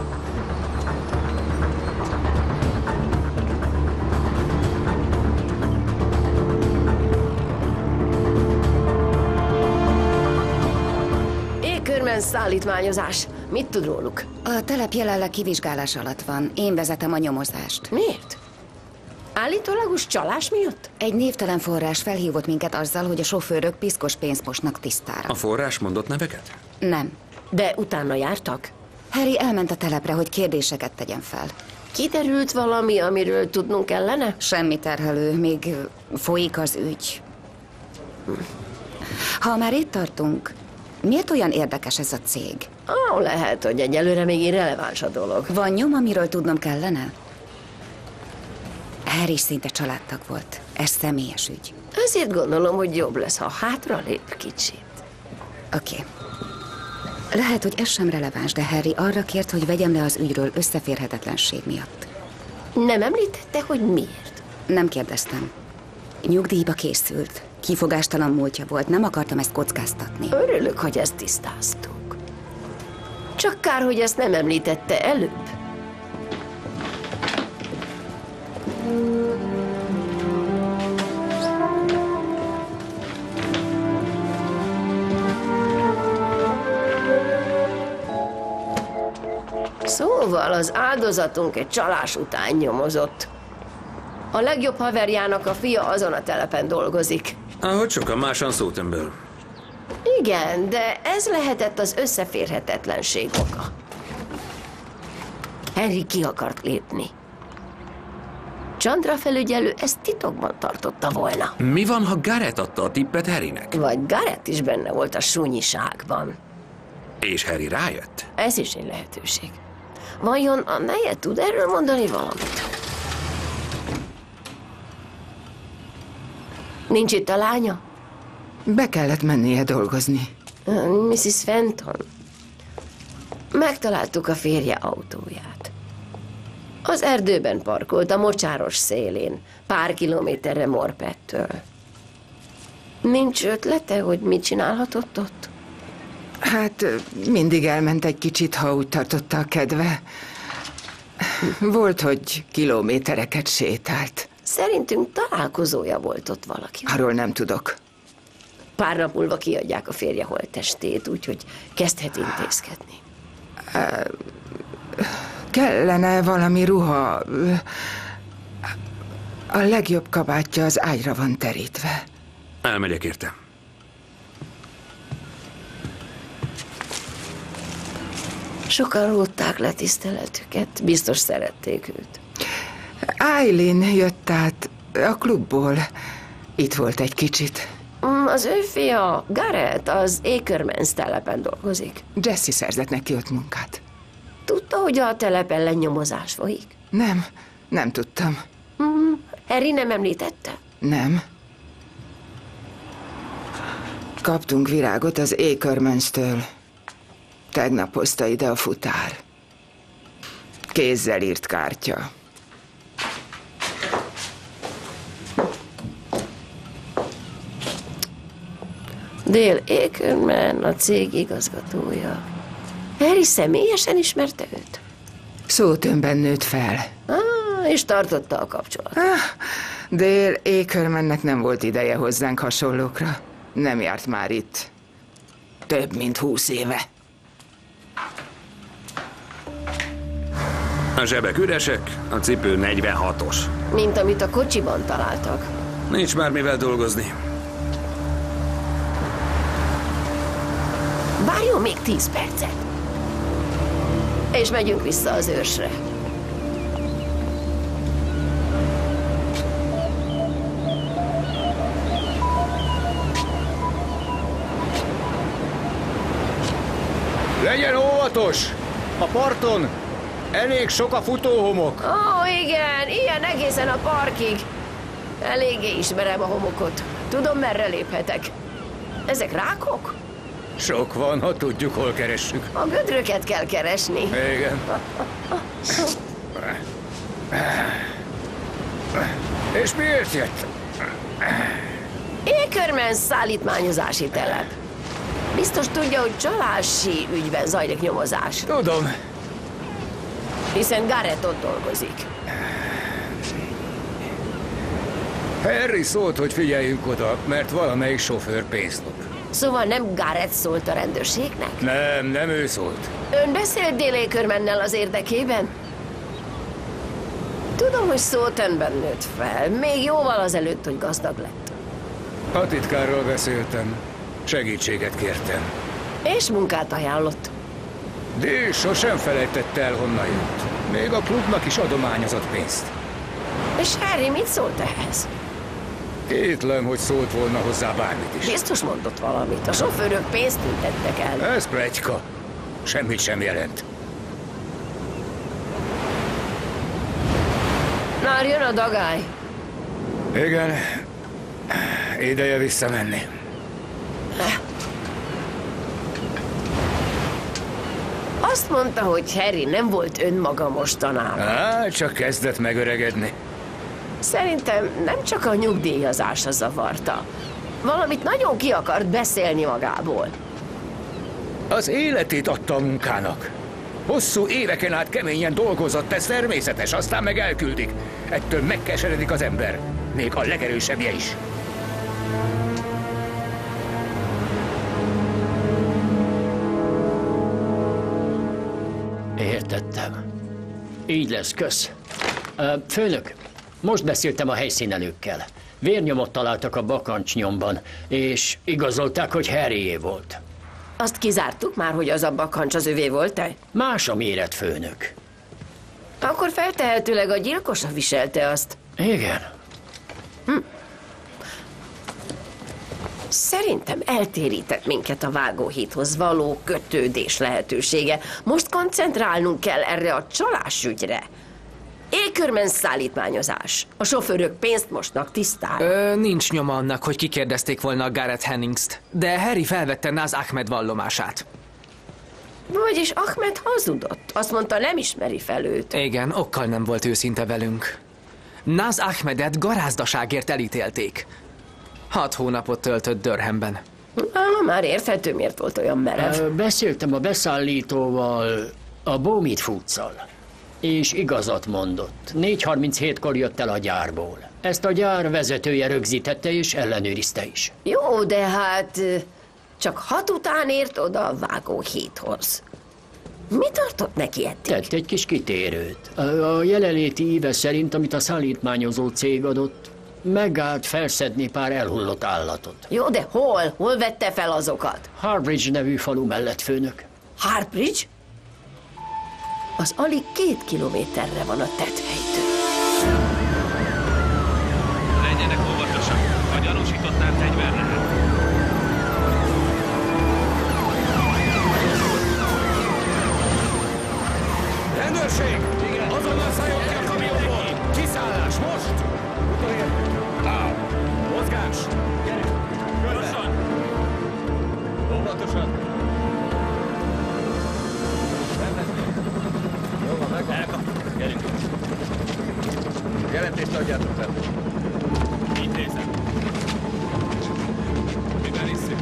Speaker 2: Ékörmen szállítmányozás. Mit tud róluk?
Speaker 15: A telep jelenleg kivizsgálás alatt van. Én vezetem a nyomozást.
Speaker 2: Miért? Állítólagos csalás miatt?
Speaker 15: Egy névtelen forrás felhívott minket azzal, hogy a sofőrök piszkos pénzt mosnak tisztára.
Speaker 7: A forrás mondott neveket?
Speaker 15: Nem.
Speaker 2: De utána jártak?
Speaker 15: Harry elment a telepre, hogy kérdéseket tegyen fel.
Speaker 2: Kiderült valami, amiről tudnunk kellene?
Speaker 15: Semmi terhelő, még folyik az ügy. Ha már itt tartunk, miért olyan érdekes ez a cég?
Speaker 2: Ó, lehet, hogy egyelőre még irreleváns a dolog.
Speaker 15: Van nyom, amiről tudnom kellene? Harry szinte családtag volt. Ez személyes ügy.
Speaker 2: Ezért gondolom, hogy jobb lesz, ha hátra lép kicsit.
Speaker 15: Oké. Okay. Lehet, hogy ez sem releváns, de Harry arra kért, hogy vegyem le az ügyről összeférhetetlenség miatt.
Speaker 2: Nem említette, hogy miért?
Speaker 15: Nem kérdeztem. Nyugdíjba készült. Kifogástalan múltja volt, nem akartam ezt kockáztatni.
Speaker 2: Örülök, hogy ezt tisztáztuk. Csak kár, hogy ezt nem említette előbb. Szóval az áldozatunk egy csalás után nyomozott. A legjobb haverjának a fia azon a telepen dolgozik.
Speaker 7: Ahogy sokan másan Szótenből.
Speaker 2: Igen, de ez lehetett az összeférhetetlenség oka. Harry ki akart lépni. Chandra felügyelő ezt titokban tartotta volna.
Speaker 7: Mi van, ha Garrett adta a tippet Harrynek?
Speaker 2: Vagy Garrett is benne volt a súnyiságban.
Speaker 7: És Harry rájött?
Speaker 2: Ez is egy lehetőség. Vajon a neje tud erről mondani valamit? Nincs itt a lánya?
Speaker 10: Be kellett mennie dolgozni.
Speaker 2: missus Fenton. Megtaláltuk a férje autóját. Az erdőben parkolt, a mocsáros szélén, pár kilométerre Morpettől. Nincs ötlete, hogy mit csinálhatott ott?
Speaker 10: Hát mindig elment egy kicsit, ha úgy tartotta a kedve. Volt, hogy kilométereket sétált.
Speaker 2: Szerintünk találkozója volt ott valaki.
Speaker 10: Arról nem tudok.
Speaker 2: Pár nap múlva kiadják a férje holttestét, úgyhogy kezdhet intézkedni.
Speaker 10: Kellene valami ruha. A legjobb kabátja az ágyra van terítve.
Speaker 7: Elmegyek érte.
Speaker 2: Sokan rótták le tiszteletüket, biztos szerették őt.
Speaker 10: Eileen jött át a klubból. Itt volt egy kicsit.
Speaker 2: Az ő fia, Garrett, az Ackermans telepen dolgozik.
Speaker 10: Jesse szerzett neki ott munkát.
Speaker 2: Tudta, hogy a telepen lenyomozás folyik?
Speaker 10: Nem, Nem tudtam.
Speaker 2: Hmm, Harry nem említette?
Speaker 10: Nem. Kaptunk virágot az Akermans-től. Tegnap hozta ide a futár. Kézzel írt kártya.
Speaker 2: Dale Akerman, a cég igazgatója. Harry személyesen ismerte őt?
Speaker 10: Szótömbben nőtt fel.
Speaker 2: Ah, és tartotta a kapcsolatot.
Speaker 10: Ah, Dale Akermannek nem volt ideje hozzánk hasonlókra. Nem járt már itt. Több mint húsz éve.
Speaker 7: A zsebek üresek, a cipő negyvenhatos.
Speaker 2: Mint amit a kocsiban találtak.
Speaker 7: Nincs már mivel dolgozni.
Speaker 2: Várjon még tíz percet. És megyünk vissza az őrsre.
Speaker 13: Legyen óvatos! A parton elég sok a futóhomok.
Speaker 2: Ó, igen, ilyen egészen a parkig. Eléggé ismerem a homokot. Tudom, merre léphetek. Ezek rákok?
Speaker 13: Sok van, ha tudjuk, hol keressük.
Speaker 2: A gödröket kell keresni.
Speaker 13: Igen. És miért jött?
Speaker 2: Akerman szállítmányozási telep. Biztos tudja, hogy csalási ügyben zajlik nyomozás.
Speaker 13: Tudom.
Speaker 2: Hiszen Garrett ott dolgozik.
Speaker 13: Harry szólt, hogy figyeljünk oda, mert valamelyik sofőr pénzt lop.
Speaker 2: Szóval nem Garrett szólt a rendőrségnek?
Speaker 13: Nem, nem ő szólt.
Speaker 2: Ön beszélt Dale Akermannel az érdekében? Tudom, hogy Southernben nőtt fel, még jóval azelőtt, hogy gazdag lett.
Speaker 13: A titkárral beszéltem. Segítséget kértem.
Speaker 2: És munkát ajánlott.
Speaker 13: Dale sosem felejtette el, honnan jött. Még a klubnak is adományozott pénzt.
Speaker 2: És Harry mit szólt ehhez?
Speaker 13: Kétlem, hogy szólt volna hozzá bármit is.
Speaker 2: Biztos mondott valamit. A sofőrök pénzt tüntettek el.
Speaker 13: Ez pletyka. Semmit sem jelent.
Speaker 2: Már jön a dagály.
Speaker 13: Igen. Ideje visszamenni.
Speaker 2: Azt mondta, hogy Harry nem volt önmaga mostanában.
Speaker 13: Á, csak kezdett megöregedni.
Speaker 2: Szerintem nem csak a nyugdíjazása zavarta. Valamit nagyon ki akart beszélni magából.
Speaker 13: Az életét adta a munkának. Hosszú éveken át keményen dolgozott, ez természetes, aztán meg elküldik. Ettől megkeseredik az ember. Még a legerősebbje is.
Speaker 9: Értettem. Így lesz, kösz. Főnök, most beszéltem a helyszínelőkkel. Vérnyomot találtak a bakancsnyomban, és igazolták, hogy Harryé volt.
Speaker 2: Azt kizártuk már, hogy az a bakancs az övé volt-e?
Speaker 9: Más a méret, főnök.
Speaker 2: Akkor feltehetőleg a gyilkosa viselte azt.
Speaker 9: Igen.
Speaker 2: Hm. Szerintem eltérített minket a vágóhídhoz való kötődés lehetősége. Most koncentrálnunk kell erre a csalásügyre. Akerman szállítmányozás. A sofőrök pénzt mosnak tisztára.
Speaker 8: Ö, nincs nyoma annak, hogy kikérdezték volna a Garrett Hennings-t, de Harry felvette Naz Ahmed vallomását.
Speaker 2: Vagyis Ahmed hazudott. Azt mondta, nem ismeri fel őt.
Speaker 8: Igen, okkal nem volt őszinte velünk. Naz Ahmedet garázdaságért elítélték. Hat hónapot töltött Durhamben.
Speaker 2: Ah, már érthető, miért volt olyan merev.
Speaker 9: Ö, beszéltem a beszállítóval, a Bowmeat Foods-szal, és igazat mondott. négy harminchétkor jött el a gyárból. Ezt a gyár vezetője rögzítette és ellenőrizte is.
Speaker 2: Jó, de hát csak hat után ért oda a vágóhídhoz. Mi tartott neki eddig?
Speaker 9: Tett egy kis kitérőt. A jelenléti íve szerint, amit a szállítmányozó cég adott, megállt felszedni pár elhullott állatot.
Speaker 2: Jó, de hol? Hol vette fel azokat?
Speaker 9: Harbridge nevű falu mellett, főnök.
Speaker 2: Harbridge? Az alig két kilométerre van a tetthelytől.
Speaker 19: Legyenek óvatosak, a gyanúsítottnál fegyver lehet. Rendőrség! Azonnal szálljon ki a kamionból!
Speaker 14: Elkaptuk. Gyerünk. Jelentést adjátok fel. Így nézem. Miben iszünk?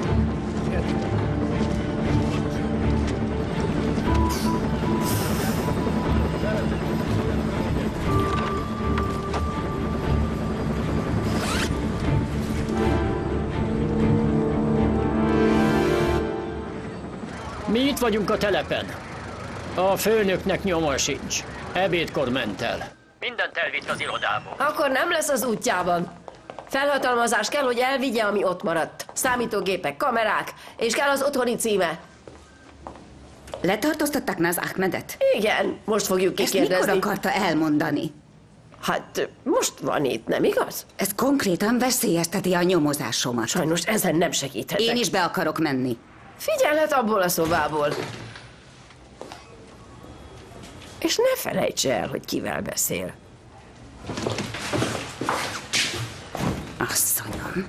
Speaker 9: Mi itt vagyunk a telepen. A főnöknek nyoma sincs. Ebédkor ment el. Mindent elvitt az irodából.
Speaker 2: Akkor nem lesz az útjában. Felhatalmazás kell, hogy elvigye, ami ott maradt. Számítógépek, kamerák, és kell az otthoni címe.
Speaker 15: Letartóztatták Naz Ahmedet?
Speaker 2: Igen, most fogjuk kikérdezni.
Speaker 15: Ezt mikor akarta elmondani?
Speaker 2: Hát most van itt, nem igaz?
Speaker 15: Ez konkrétan veszélyezteti a nyomozásomat.
Speaker 2: Sajnos ezen nem segíthetek.
Speaker 15: Én is be akarok menni.
Speaker 2: Figyelhet abból a szobából. És ne felejts el, hogy kivel beszél.
Speaker 15: Asszonyom.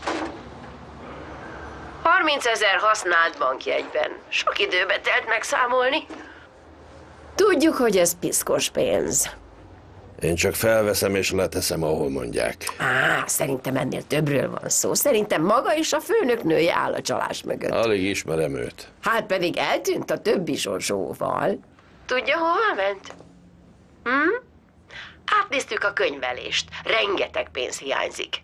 Speaker 2: harmincezer használt bankjegyben. Sok időbe telt megszámolni. Tudjuk, hogy ez piszkos pénz.
Speaker 17: Én csak felveszem és leteszem, ahol mondják.
Speaker 2: Á, szerintem ennél többről van szó. Szerintem maga és a főnöknője áll a csalás mögött.
Speaker 17: Alig ismerem őt.
Speaker 2: Hát pedig eltűnt a többi zsozsóval. Tudja, hova ment? Hm? Átnéztük a könyvelést. Rengeteg pénz hiányzik.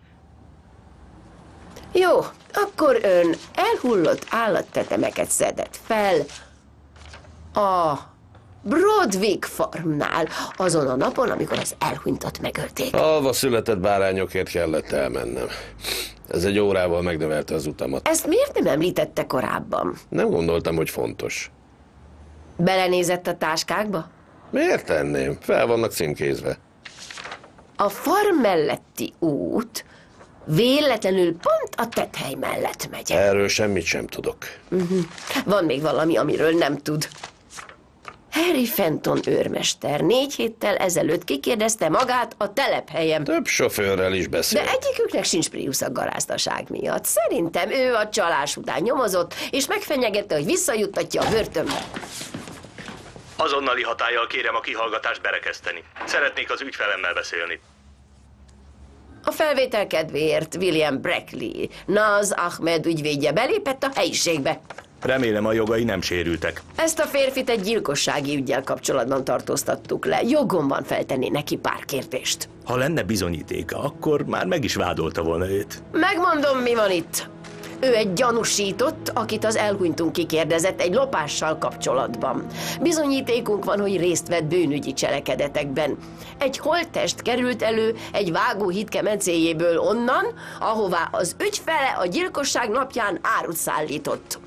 Speaker 2: Jó, akkor ön elhullott állattetemeket szedett fel a Broadwick farmnál, azon a napon, amikor az elhunytat megölték.
Speaker 17: Alva született bárányokért kellett elmennem. Ez egy órával megnövelte az utamat.
Speaker 2: Ezt miért nem említette korábban?
Speaker 17: Nem gondoltam, hogy fontos.
Speaker 2: Belenézett a táskákba?
Speaker 17: Miért tenném? Fel vannak címkézve.
Speaker 2: A farm melletti út véletlenül pont a tetthely mellett megy.
Speaker 17: Erről semmit sem tudok.
Speaker 2: Uh-huh. Van még valami, amiről nem tud. Harry Fenton őrmester négy héttel ezelőtt kikérdezte magát a telephelyen.
Speaker 17: Több sofőrrel is beszél.
Speaker 2: De egyiküknek sincs Prius a garázdaság miatt. Szerintem ő a csalás után nyomozott, és megfenyegette, hogy visszajuttatja a börtönbe.
Speaker 20: Azonnali hatállyal kérem a kihallgatást berekezteni. Szeretnék az ügyfelemmel beszélni.
Speaker 2: A felvétel kedvéért William Brackley, Naz Ahmed ügyvédje belépett a helyiségbe.
Speaker 20: Remélem, a jogai nem sérültek.
Speaker 2: Ezt a férfit egy gyilkossági üggyel kapcsolatban tartóztattuk le. Jogom van feltenni neki pár kérdést.
Speaker 20: Ha lenne bizonyítéka, akkor már meg is vádolta volna őt.
Speaker 2: Megmondom, mi van itt. Ő egy gyanúsított, akit az elhunytunk kikérdezett egy lopással kapcsolatban. Bizonyítékunk van, hogy részt vett bűnügyi cselekedetekben. Egy holttest került elő egy vágóhíd kemencéjéből onnan, ahová az ügyfele a gyilkosság napján árut szállított.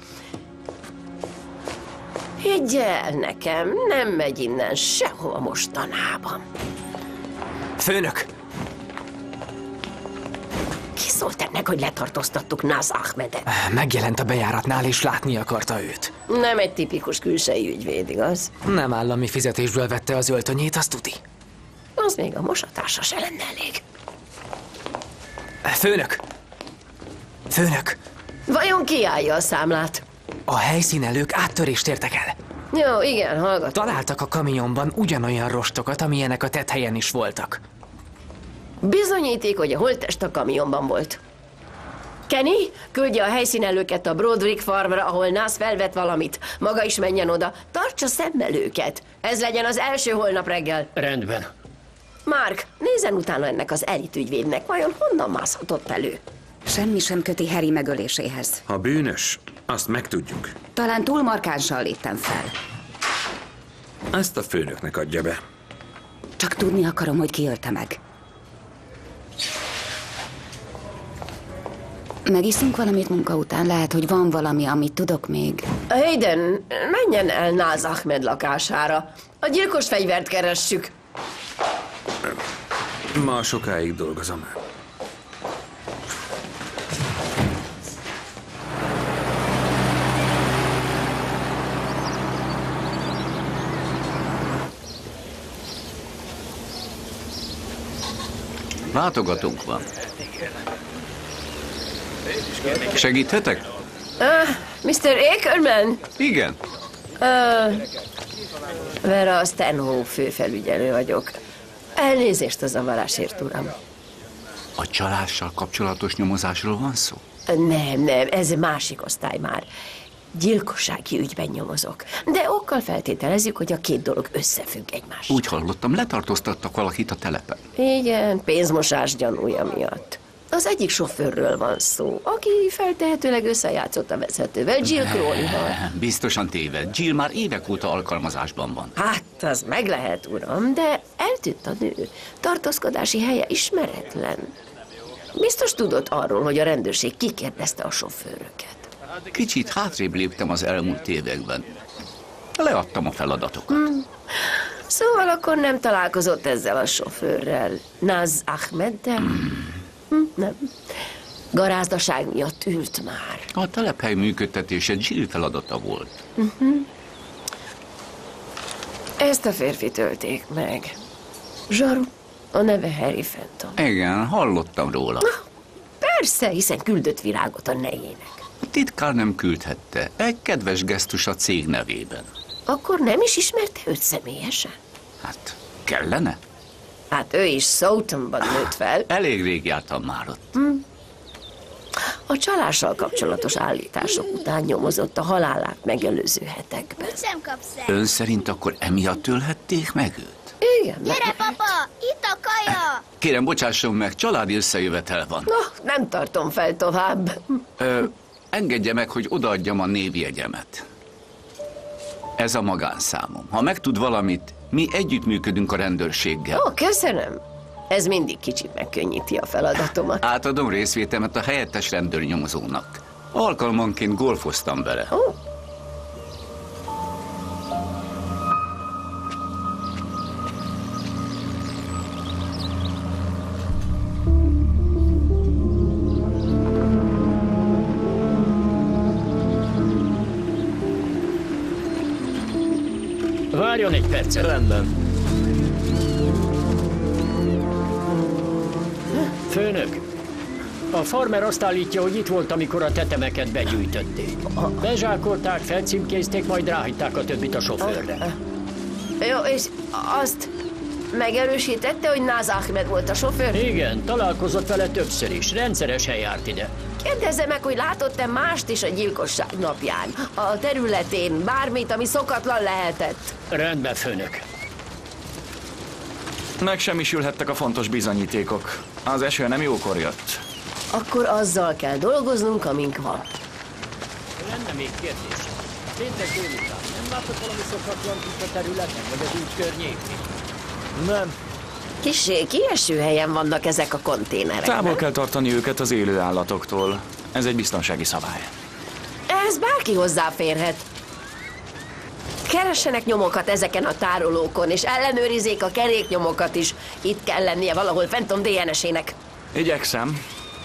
Speaker 2: Higgy el nekem, nem megy innen sehova mostanában.
Speaker 8: Főnök!
Speaker 2: Ki szólt ennek, hogy letartóztattuk Naz Ahmedet?
Speaker 8: Megjelent a bejáratnál, és látni akarta őt.
Speaker 2: Nem egy tipikus külsei ügyvéd, igaz?
Speaker 8: Nem állami fizetésből vette az öltönyét, azt tuti.
Speaker 2: Az még a mosatása se lenne elég.
Speaker 8: Főnök! Főnök!
Speaker 2: Vajon ki állja a számlát?
Speaker 8: A helyszínelők áttörést értek el.
Speaker 2: Jó, igen, hallgatom.
Speaker 8: Találtak a kamionban ugyanolyan rostokat, amilyenek a tetthelyen is voltak.
Speaker 2: Bizonyíték, hogy a holttest a kamionban volt. Kenny, küldje a helyszínelőket a Broadwick farmra, ahol Naz felvett valamit. Maga is menjen oda. Tartsa szemmel őket. Ez legyen az első holnap reggel.
Speaker 9: Rendben.
Speaker 2: Mark, nézzen utána ennek az elit ügyvédnek. Vajon honnan mászhatott elő?
Speaker 15: Semmi sem köti Harry megöléséhez.
Speaker 7: Ha bűnös, azt megtudjuk.
Speaker 15: Talán túl markánsan léptem fel.
Speaker 7: Ezt a főnöknek adja be.
Speaker 15: Csak tudni akarom, hogy ki ölte meg. Megiszunk valamit munka után? Lehet, hogy van valami, amit tudok még.
Speaker 2: Hayden, menjen el Naz Ahmed lakására. A gyilkos fegyvert keressük.
Speaker 7: Ma sokáig dolgozom.
Speaker 14: Látogatónk van. Segíthetek?
Speaker 2: Uh, miszter Ackerman?
Speaker 14: Igen.
Speaker 2: Uh, Vera Stanhope főfelügyelő vagyok. Elnézést a zavarásért, uram.
Speaker 21: A csalással kapcsolatos nyomozásról van szó?
Speaker 2: Nem, nem, ez másik osztály már. Gyilkossági ügyben nyomozok. De okkal feltételezzük, hogy a két dolog összefügg egymással.
Speaker 21: Úgy hallottam, letartóztattak valakit a telepen.
Speaker 2: Igen, pénzmosás gyanúja miatt. Az egyik sofőrről van szó, aki feltehetőleg összejátszott a vezetővel, Jill Crowley-val.
Speaker 21: Biztosan téved. Jill már évek óta alkalmazásban van.
Speaker 2: Hát, az meg lehet, uram, de eltűnt a nő. Tartózkodási helye ismeretlen. Biztos tudott arról, hogy a rendőrség kikérdezte a sofőröket.
Speaker 21: Kicsit hátrébb léptem az elmúlt években. Leadtam a feladatokat.
Speaker 2: Hmm. Szóval akkor nem találkozott ezzel a sofőrrel, Naz Ahmeddel? Hmm. Hm, nem. Garázdaság miatt ült már.
Speaker 21: A telephely működtetése Jill feladata volt.
Speaker 2: Uh-huh. Ezt a férfit ölték meg. Zsaru, a neve Harry Fenton.
Speaker 21: Igen, hallottam róla.
Speaker 2: Na, persze, hiszen küldött virágot a nejének.
Speaker 21: A titkár nem küldhette. Egy kedves gesztus a cég nevében.
Speaker 2: Akkor nem is ismerte őt személyesen?
Speaker 21: Hát, kellene?
Speaker 2: Hát ő is Southamban nőtt fel.
Speaker 21: Elég rég jártam már ott.
Speaker 2: Hm. A csalással kapcsolatos állítások után nyomozott a halálát megelőző hetekben.
Speaker 11: Sem kapsz el.
Speaker 21: Ön szerint akkor emiatt ölhették meg őt?
Speaker 2: Igen,
Speaker 11: Gyere,
Speaker 2: meg
Speaker 11: papa! Itt a kaja!
Speaker 21: Kérem, bocsásson meg, családi összejövetel van.
Speaker 2: Na, nem tartom fel tovább.
Speaker 21: Ö, engedje meg, hogy odaadjam a névjegyemet. Ez a magánszámom. Ha megtud valamit, mi együttműködünk a rendőrséggel.
Speaker 2: Ó, köszönöm. Ez mindig kicsit megkönnyíti a feladatomat.
Speaker 21: Átadom részvétemet a helyettes rendőrnyomozónak. Alkalmanként golfoztam vele.
Speaker 2: Ó.
Speaker 9: Várjon egy percet.
Speaker 14: Rendben.
Speaker 9: Főnök, a farmer azt állítja, hogy itt volt, amikor a tetemeket begyűjtötték. Bezsákolták, felcímkézték, majd ráhagyták a többit a sofőrre.
Speaker 2: Jó, és azt megerősítette, hogy Naz Ahmed volt a sofőr?
Speaker 9: Igen, találkozott vele többször is. Rendszeresen járt ide.
Speaker 2: Kérdezze meg, hogy látott-e mást is a gyilkosság napján. A területén bármit, ami szokatlan lehetett.
Speaker 9: Rendben, főnök.
Speaker 1: Megsemmisülhettek a fontos bizonyítékok. Az eső nem jókor jött.
Speaker 2: Akkor azzal kell dolgoznunk, amink van.
Speaker 9: Lenne még kérdés. Péntek délután nem látott valami szokatlan itt a területen, vagy az út környékén?
Speaker 14: Nem.
Speaker 2: Kissé kieső helyen vannak ezek a konténerek.
Speaker 1: Távol kell tartani őket az élő állatoktól. Ez egy biztonsági szabály.
Speaker 2: Ez bárki hozzáférhet. Keressenek nyomokat ezeken a tárolókon, és ellenőrizzék a keréknyomokat is. Itt kell lennie valahol Fenton dé en es-ének.
Speaker 1: Igyekszem.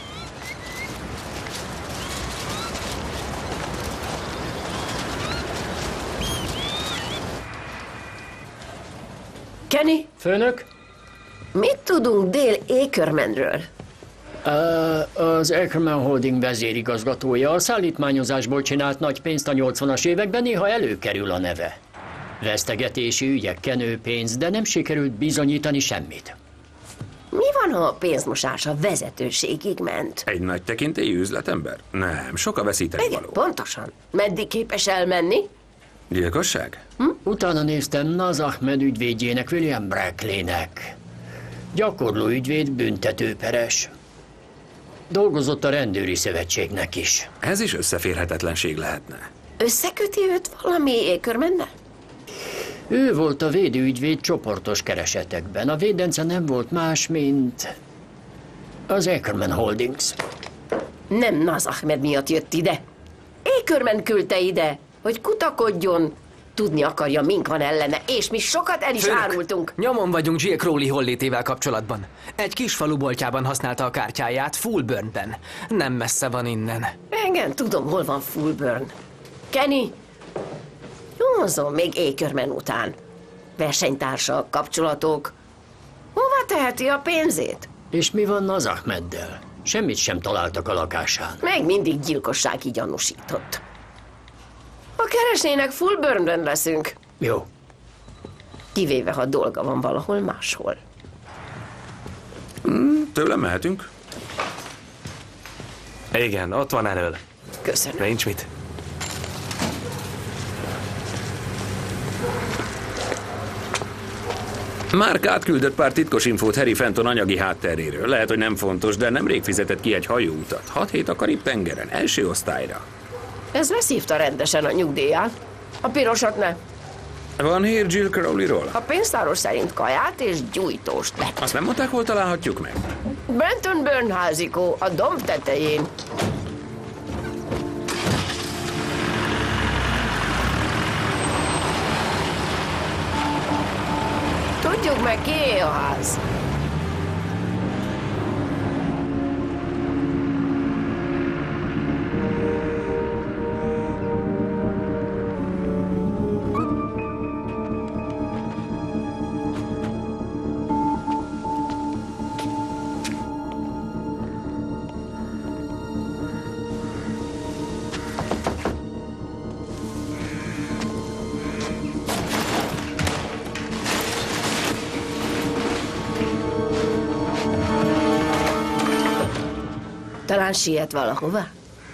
Speaker 2: Kenny?
Speaker 9: Főnök?
Speaker 2: Mit tudunk Dale Ackermanről?
Speaker 9: Uh, az Ackerman Holding vezérigazgatója. A szállítmányozásból csinált nagy pénzt a nyolcvanas években, néha előkerül a neve. Vesztegetési ügyek, kenőpénz, de nem sikerült bizonyítani semmit.
Speaker 2: Mi van, ha a pénzmosás a vezetőségig ment?
Speaker 7: Egy nagy tekintélyű üzletember? Nem, sok a veszíteni
Speaker 2: Igen,
Speaker 7: való.
Speaker 2: pontosan. Meddig képes elmenni?
Speaker 7: Gyilkosság?
Speaker 9: Hm? Utána néztem Naz Ahmed ügyvédjének, William Brackleynek. Gyakorló ügyvéd, büntetőperes. Dolgozott a rendőri szövetségnek is.
Speaker 7: Ez is összeférhetetlenség lehetne.
Speaker 2: Összeköti őt valami Ackermannel?
Speaker 9: Ő volt a védőügyvéd csoportos keresetekben. A védence nem volt más, mint az Ackerman Holdings.
Speaker 2: Nem Naz Ahmed miatt jött ide. Ackerman küldte ide, hogy kutakodjon. Tudni akarja, mink van ellene, és mi sokat el is
Speaker 8: Főnök,
Speaker 2: árultunk.
Speaker 8: Nyomon vagyunk Jill Crowley hollétével kapcsolatban. Egy kis faluboltjában használta a kártyáját, Fulburnben. Nem messze van innen.
Speaker 2: Igen, tudom, hol van Fulburn. Kenny, nyomozom még Ackerman után. Versenytársak, kapcsolatok. Hova teheti a pénzét?
Speaker 9: És mi van Naz Ahmeddel? Semmit sem találtak a lakásán.
Speaker 2: Meg mindig gyilkossági gyanúsított. Ha keresnének, Fulburnben leszünk.
Speaker 9: Jó,
Speaker 2: Kivéve, ha dolga van valahol máshol.
Speaker 7: Hmm, tőlem mehetünk.
Speaker 4: Igen, ott van elől.
Speaker 2: Köszönöm.
Speaker 4: Nincs mit.
Speaker 7: Mark átküldött pár titkos infót Harry Fenton anyagi hátteréről. Lehet, hogy nem fontos, de nemrég fizetett ki egy hajóutat. Hat hét a Karib-tengeren, első osztályra.
Speaker 2: Ez leszívta rendesen a nyugdíját. A pirosat ne.
Speaker 7: Van hír Jill Crowley-ról?
Speaker 2: A pénztáros szerint kaját és gyújtóst vett.
Speaker 7: Azt nem mondták, hol találhatjuk meg?
Speaker 2: Benton Burnházikó, a domb tetején. Tudjuk meg, kié a ház. Talán siet valahova?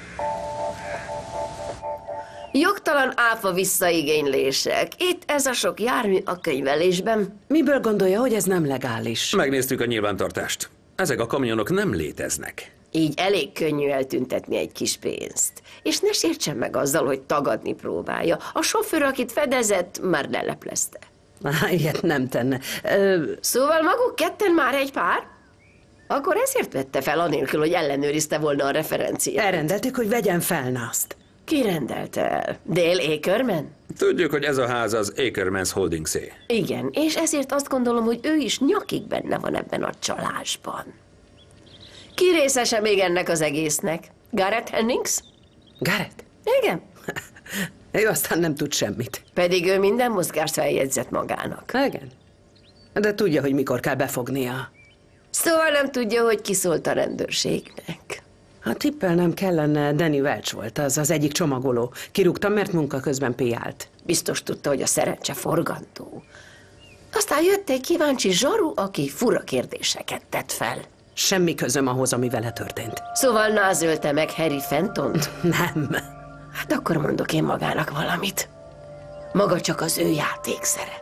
Speaker 2: Jogtalan áfa visszaigénylések. Itt ez a sok jármű a könyvelésben.
Speaker 16: Miből gondolja, hogy ez nem legális?
Speaker 7: Megnéztük a nyilvántartást. Ezek a kamionok nem léteznek.
Speaker 2: Így elég könnyű eltüntetni egy kis pénzt. És ne sértsen meg azzal, hogy tagadni próbálja. A sofőr, akit fedezett, már leleplezte.
Speaker 16: Á, ilyet nem tenne. Ö...
Speaker 2: Szóval maguk ketten már egy pár? Akkor ezért vette fel, anélkül, hogy ellenőrizte volna a referenciát.
Speaker 16: Elrendeltük, hogy vegyen fel nászt.
Speaker 2: Ki rendelte el? Dale Ackerman?
Speaker 7: Tudjuk, hogy ez a ház az Ackermans Holdingszé.
Speaker 2: Igen, és ezért azt gondolom, hogy ő is nyakig benne van ebben a csalásban. Ki részese még ennek az egésznek? Garrett Hennings?
Speaker 16: Garrett?
Speaker 2: Igen.
Speaker 16: Ő aztán nem tud semmit.
Speaker 2: Pedig ő minden mozgást feljegyzett magának.
Speaker 16: Igen. De tudja, hogy mikor kell befognia.
Speaker 2: Szóval nem tudja, hogy ki szólt a rendőrségnek.
Speaker 16: Ha tippelnem kellene, Danny Welch volt az, az egyik csomagoló. Kirúgtam, mert munka közben piált.
Speaker 2: Biztos tudta, hogy a szerencse forgandó. Aztán jött egy kíváncsi zsaru, aki fura kérdéseket tett fel.
Speaker 16: Semmi közöm ahhoz, ami vele történt.
Speaker 2: Szóval názölte meg Harry Fentont?
Speaker 16: Nem.
Speaker 2: Hát akkor mondok én magának valamit. Maga csak az ő játékszere.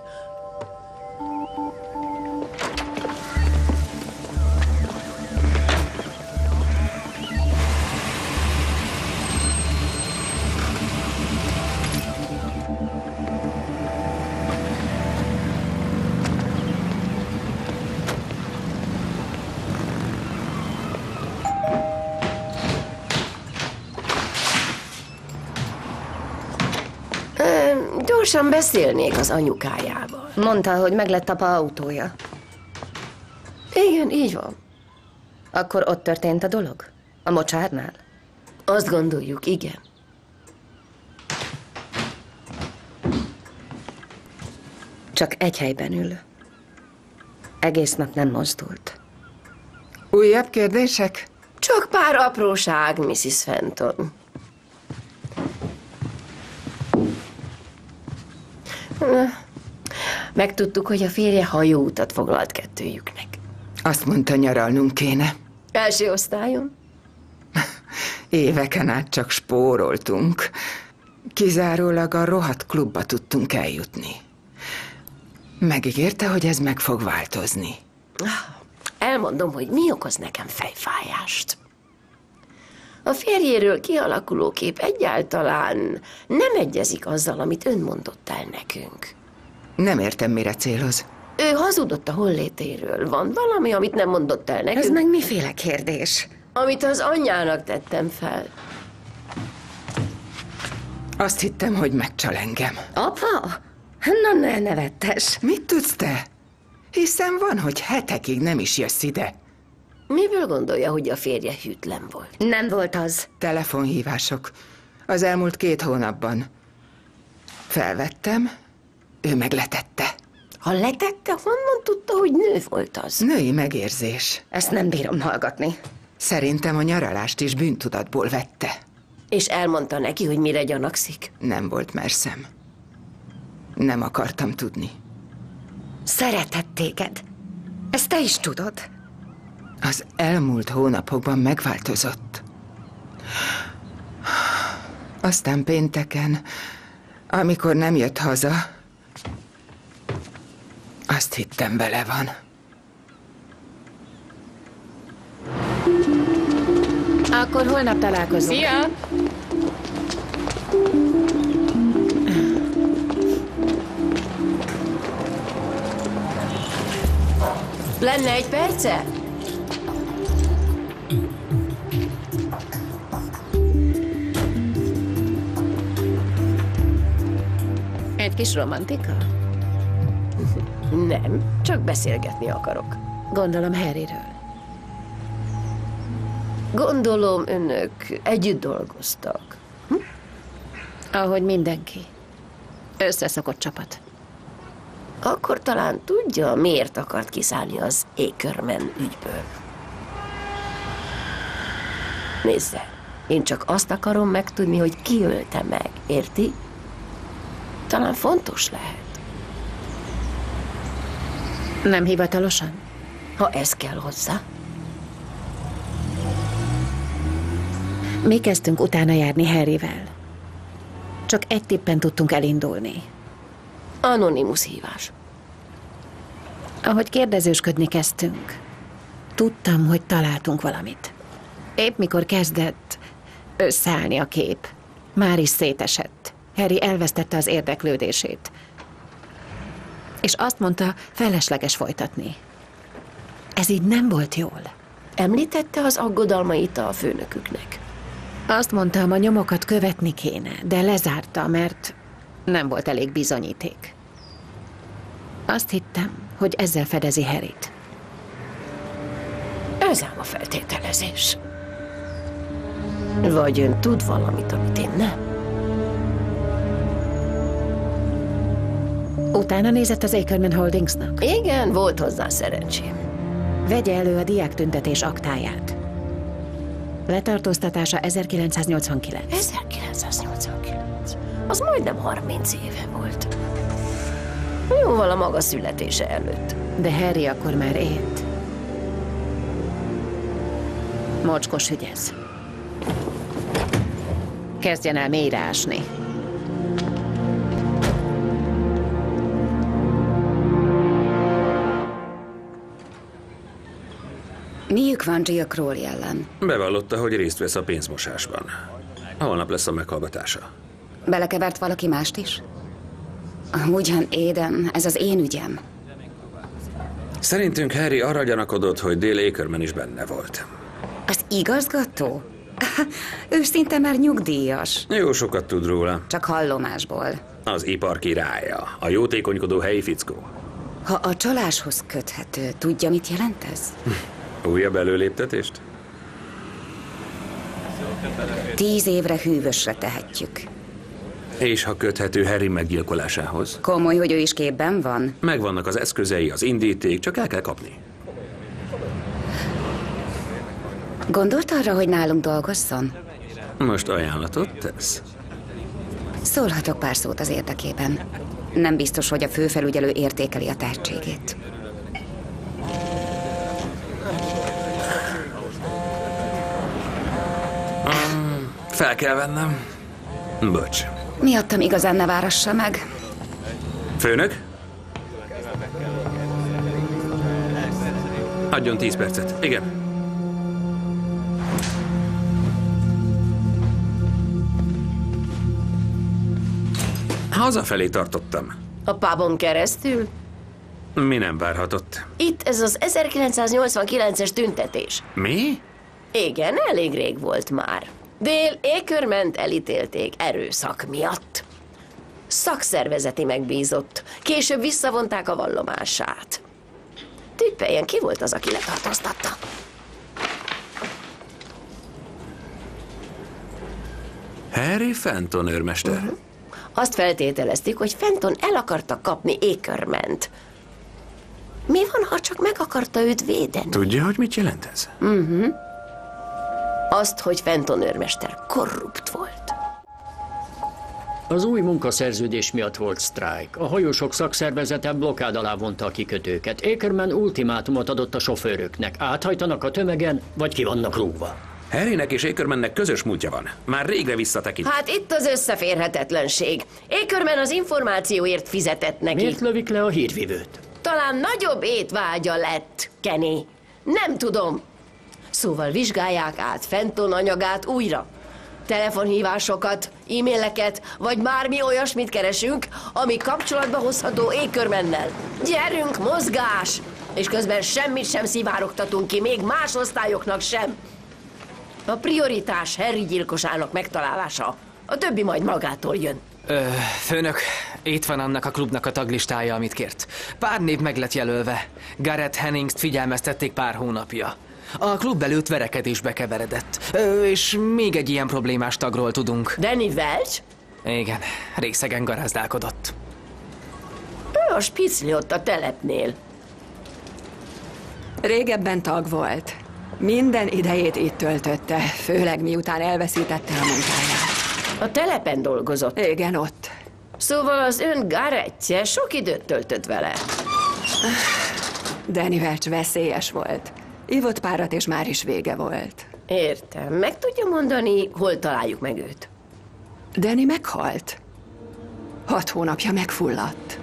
Speaker 2: Gyorsan beszélnék az anyukájával.
Speaker 11: Mondta, hogy meglett apa autója.
Speaker 2: Igen, így van.
Speaker 11: Akkor ott történt a dolog? A mocsárnál?
Speaker 2: Azt gondoljuk, igen.
Speaker 11: Csak egy helyben ül. Egész nap nem mozdult.
Speaker 10: Újabb kérdések?
Speaker 2: Csak pár apróság, missziz Fenton. Megtudtuk, hogy a férje hajóutat foglalt kettőjüknek.
Speaker 10: Azt mondta, nyaralnunk kéne.
Speaker 2: Első osztályon?
Speaker 10: Éveken át csak spóroltunk. Kizárólag a rohadt klubba tudtunk eljutni. Megígérte, hogy ez meg fog változni.
Speaker 2: Elmondom, hogy mi okoz nekem fejfájást. A férjéről kialakuló kép egyáltalán nem egyezik azzal, amit ön mondott el nekünk.
Speaker 10: Nem értem, mire céloz.
Speaker 2: Ő hazudott a hollétéről. Van valami, amit nem mondott el nekünk?
Speaker 11: Ez meg miféle kérdés?
Speaker 2: Amit az anyjának tettem fel.
Speaker 10: Azt hittem, hogy megcsal engem.
Speaker 11: Apa? Na, ne nevettes.
Speaker 10: Mit tudsz te? Hiszen van, hogy hetekig nem is jössz ide.
Speaker 2: Miből gondolja, hogy a férje hűtlen volt?
Speaker 11: Nem volt az.
Speaker 10: Telefonhívások. Az elmúlt két hónapban. Felvettem, ő meg letette.
Speaker 2: Ha letette, honnan tudta, hogy nő volt az?
Speaker 10: Női megérzés.
Speaker 11: Ezt nem bírom hallgatni.
Speaker 10: Szerintem a nyaralást is bűntudatból vette.
Speaker 2: És elmondta neki, hogy mire gyanakszik?
Speaker 10: Nem volt merszem. Nem akartam tudni.
Speaker 15: Szeretett téged. Ezt te is tudod.
Speaker 10: Az elmúlt hónapokban megváltozott. Aztán pénteken, amikor nem jött haza, azt hittem, bele van.
Speaker 11: Akkor holnap találkozunk.
Speaker 2: Szia! Lenne egy perce?
Speaker 11: Egy kis romantika?
Speaker 2: Nem, csak beszélgetni akarok.
Speaker 11: Gondolom Harryről.
Speaker 2: Gondolom, önök együtt dolgoztak.
Speaker 11: Hm? Ahogy mindenki. Összeszokott csapat.
Speaker 2: Akkor talán tudja, miért akart kiszállni az Ackerman ügyből. Nézze, én csak azt akarom megtudni, hogy ki ölte meg, érti? Talán fontos lehet.
Speaker 11: Nem hivatalosan?
Speaker 2: Ha ez kell hozzá.
Speaker 11: Mi kezdtünk utána járni Harryvel. Csak egy tippen tudtunk elindulni.
Speaker 2: Anonimus hívás.
Speaker 11: Ahogy kérdezősködni kezdtünk, tudtam, hogy találtunk valamit. Épp mikor kezdett összeállni a kép, már is szétesett. Harry elvesztette az érdeklődését. És azt mondta, felesleges folytatni. Ez így nem volt jól.
Speaker 2: Említette az aggodalmait a főnöküknek?
Speaker 11: Azt mondtam, a nyomokat követni kéne, de lezárta, mert nem volt elég bizonyíték. Azt hittem, hogy ezzel fedezi Harryt.
Speaker 2: Ez ám a feltételezés. Vagy ön tud valamit, amit én nem?
Speaker 11: Utána nézett az Ackerman Holdingsnak?
Speaker 2: Igen, volt hozzá szerencsém.
Speaker 11: Vegye elő a diáktüntetés aktáját. Letartóztatása ezerkilencszáznyolcvankilenc.
Speaker 2: ezerkilencszáznyolcvankilenc. Az majdnem harminc éve volt. Jóval a maga születése előtt.
Speaker 11: De Harry akkor már élt. Mocskos ügy ez. Kezdjen el mélyre ásni.
Speaker 15: Miük van Jill Crowley ellen?
Speaker 7: Bevallotta, hogy részt vesz a pénzmosásban. Holnap lesz a meghallgatása.
Speaker 15: Belekevert valaki mást is? Ugyan, Aiden, ez az én ügyem.
Speaker 7: Szerintünk Harry arra gyanakodott, hogy Dale Ackerman is benne volt.
Speaker 15: Az igazgató? Ő szinte már nyugdíjas.
Speaker 7: Jó sokat tud róla.
Speaker 15: Csak hallomásból.
Speaker 7: Az ipar királya, a jótékonykodó helyi fickó.
Speaker 15: Ha a csaláshoz köthető, tudja, mit jelent ez?
Speaker 7: Újabb előléptetést?
Speaker 15: Tíz évre hűvösre tehetjük.
Speaker 7: És ha köthető Harry meggyilkolásához?
Speaker 15: Komoly, hogy ő is képben van?
Speaker 7: Megvannak az eszközei, az indíték, csak el kell kapni.
Speaker 15: Gondolt arra, hogy nálunk dolgozzon?
Speaker 7: Most ajánlatot tesz?
Speaker 15: Szólhatok pár szót az érdekében. Nem biztos, hogy a főfelügyelő értékeli a tehetségét.
Speaker 7: Fel kell vennem. Bocs.
Speaker 15: Miattam igazán ne várassa meg.
Speaker 7: Főnök? Adjon tíz percet. Igen. Hazafelé tartottam.
Speaker 2: A pubon keresztül?
Speaker 7: Mi nem várhatott?
Speaker 2: Itt ez az ezerkilencszáznyolcvankilences tüntetés.
Speaker 7: Mi?
Speaker 2: Igen, elég rég volt már. Dale Ackermant elítélték erőszak miatt. Szakszervezeti megbízott. Később visszavonták a vallomását. Tippeljen, ki volt az, aki letartóztatta?
Speaker 7: Harry Fenton őrmester. Uh-huh.
Speaker 2: Azt feltételezték, hogy Fenton el akarta kapni Ackermant. Mi van, ha csak meg akarta őt védeni?
Speaker 7: Tudja, hogy mit jelent ez?
Speaker 2: Uh-huh. Azt, hogy Fenton őrmester korrupt volt.
Speaker 9: Az új munkaszerződés miatt volt sztrájk. A hajósok szakszervezete blokkád alá vonta a kikötőket. Ackerman ultimátumot adott a sofőröknek. Áthajtanak a tömegen, vagy ki vannak rúgva.
Speaker 7: Harrynek és Ackermannek közös múltja van. Már régre visszatekint.
Speaker 2: Hát itt az összeférhetetlenség. Ackerman az információért fizetett neki.
Speaker 9: Miért lövik le a hírvivőt?
Speaker 2: Talán nagyobb étvágya lett, Kenny. Nem tudom. Szóval vizsgálják át Fenton anyagát újra. Telefonhívásokat, e-maileket, vagy bármi olyasmit keresünk, ami kapcsolatba hozható Ackermannel. Gyerünk, mozgás! És közben semmit sem szivárogtatunk ki, még más osztályoknak sem. A prioritás Harry gyilkosának megtalálása. A többi majd magától jön.
Speaker 8: Ö, főnök, itt van annak a klubnak a taglistája, amit kért. Pár név meg lett jelölve. Gareth Hennings-t figyelmeztették pár hónapja. A klub előtt verekedésbe keveredett. Ö, és még egy ilyen problémás tagról tudunk.
Speaker 2: Danny Welch?
Speaker 8: Igen, részegen garázdálkodott.
Speaker 2: Ő a spicli ott a telepnél.
Speaker 12: Régebben tag volt. Minden idejét itt töltötte, főleg miután elveszítette a munkáját.
Speaker 2: A telepen dolgozott?
Speaker 12: Igen, ott.
Speaker 2: Szóval az ön Garethje sok időt töltött vele.
Speaker 12: Danny Welch veszélyes volt. Ivott párat, és már is vége volt.
Speaker 2: Értem. Meg tudja mondani, hol találjuk meg őt?
Speaker 12: Danny meghalt. Hat hónapja megfulladt.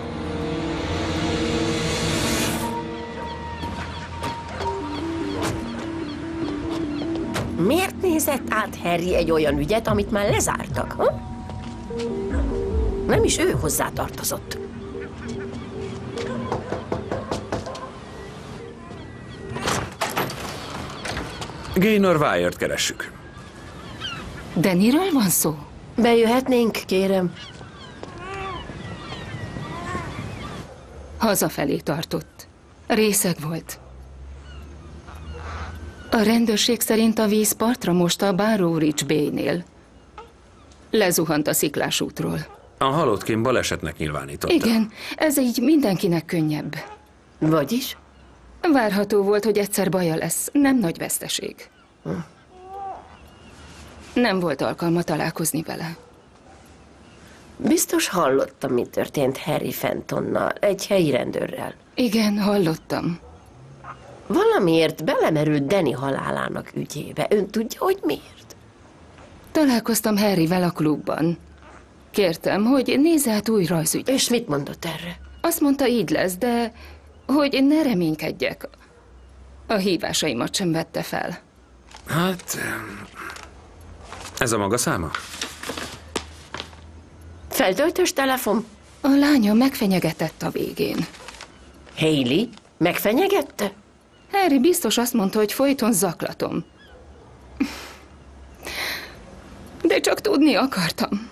Speaker 2: Miért nézett át Harry egy olyan ügyet, amit már lezártak, ha? Nem is ő hozzá tartozott.
Speaker 7: Gaynor Wire-t keressük.
Speaker 4: Dannyről van szó?
Speaker 2: Bejöhetnénk, kérem.
Speaker 4: Hazafelé tartott. Részeg volt. A rendőrség szerint a víz partra most a Barrow Ridge Bay-nél. Lezuhant a sziklás útról.
Speaker 7: A halottként balesetnek nyilvánította.
Speaker 4: Igen, ez így mindenkinek könnyebb.
Speaker 2: Vagyis?
Speaker 4: Várható volt, hogy egyszer baja lesz. Nem nagy veszteség. Hm. Nem volt alkalma találkozni vele.
Speaker 2: Biztos hallottam, mi történt Harry Fentonnal, egy helyi rendőrrel.
Speaker 4: Igen, hallottam.
Speaker 2: Valamiért belemerült Danny halálának ügyébe. Ön tudja, hogy miért?
Speaker 4: Találkoztam Harryvel a klubban. Kértem, hogy nézze át újra az ügyet.
Speaker 2: És mit mondott erre?
Speaker 4: Azt mondta, így lesz, de hogy ne reménykedjek. A hívásaimat sem vette fel.
Speaker 7: Hát... ez a maga száma?
Speaker 2: Feltöltős telefon?
Speaker 4: A lánya megfenyegetett a végén.
Speaker 2: Hailey? Megfenyegette?
Speaker 4: Harry biztos azt mondta, hogy folyton zaklatom. De csak tudni akartam.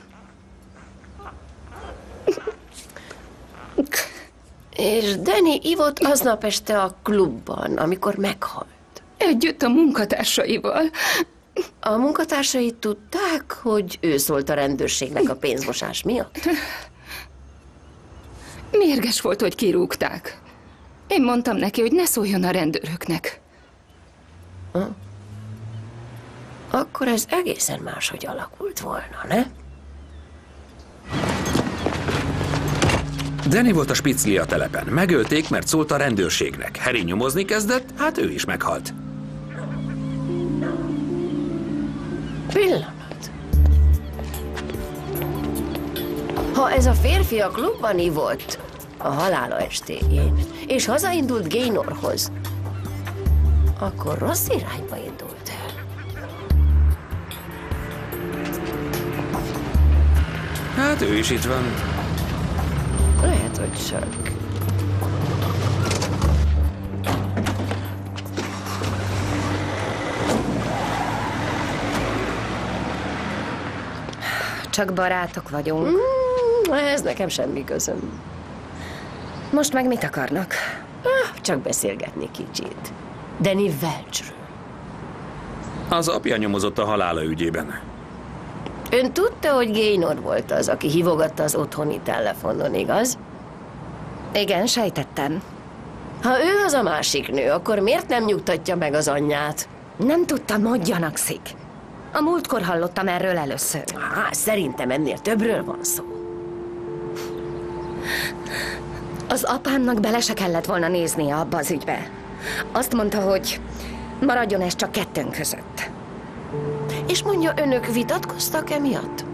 Speaker 2: És Danny ivott aznap este a klubban, amikor meghalt.
Speaker 4: Együtt a munkatársaival.
Speaker 2: A munkatársai tudták, hogy ő szólt a rendőrségnek a pénzmosás miatt?
Speaker 4: Mérges volt, hogy kirúgták. Én mondtam neki, hogy ne szóljon a rendőröknek.
Speaker 2: Ha? Akkor ez egészen máshogy alakult volna, ne?
Speaker 7: Danny volt a spicli a telepen. Megölték, mert szólt a rendőrségnek. Harry nyomozni kezdett, hát ő is meghalt.
Speaker 2: Pillanat. Ha ez a férfi a klubban ivott a halála estéjén, és hazaindult Gaynorhoz, akkor rossz irányba indult el.
Speaker 7: Hát ő is itt van.
Speaker 2: Lehet, hogy csak.
Speaker 11: Csak barátok vagyunk.
Speaker 2: Mm, ez nekem semmi közöm.
Speaker 11: Most meg mit akarnak?
Speaker 2: Ah, csak beszélgetni kicsit. Danny Welchről.
Speaker 7: Az apja nyomozott a halála ügyében.
Speaker 2: Ön tudta, hogy Gaynor volt az, aki hívogatta az otthoni telefonon, igaz?
Speaker 11: Igen, sejtettem.
Speaker 2: Ha ő az a másik nő, akkor miért nem nyugtatja meg az anyját?
Speaker 11: Nem tudtam, hogy gyanakszik.
Speaker 6: A múltkor hallottam erről először.
Speaker 2: Á, szerintem ennél többről van szó.
Speaker 6: Az apámnak bele se kellett volna néznie abba az ügybe. Azt mondta, hogy maradjon ez csak kettőnk között.
Speaker 2: És mondja, önök vitatkoztak emiatt?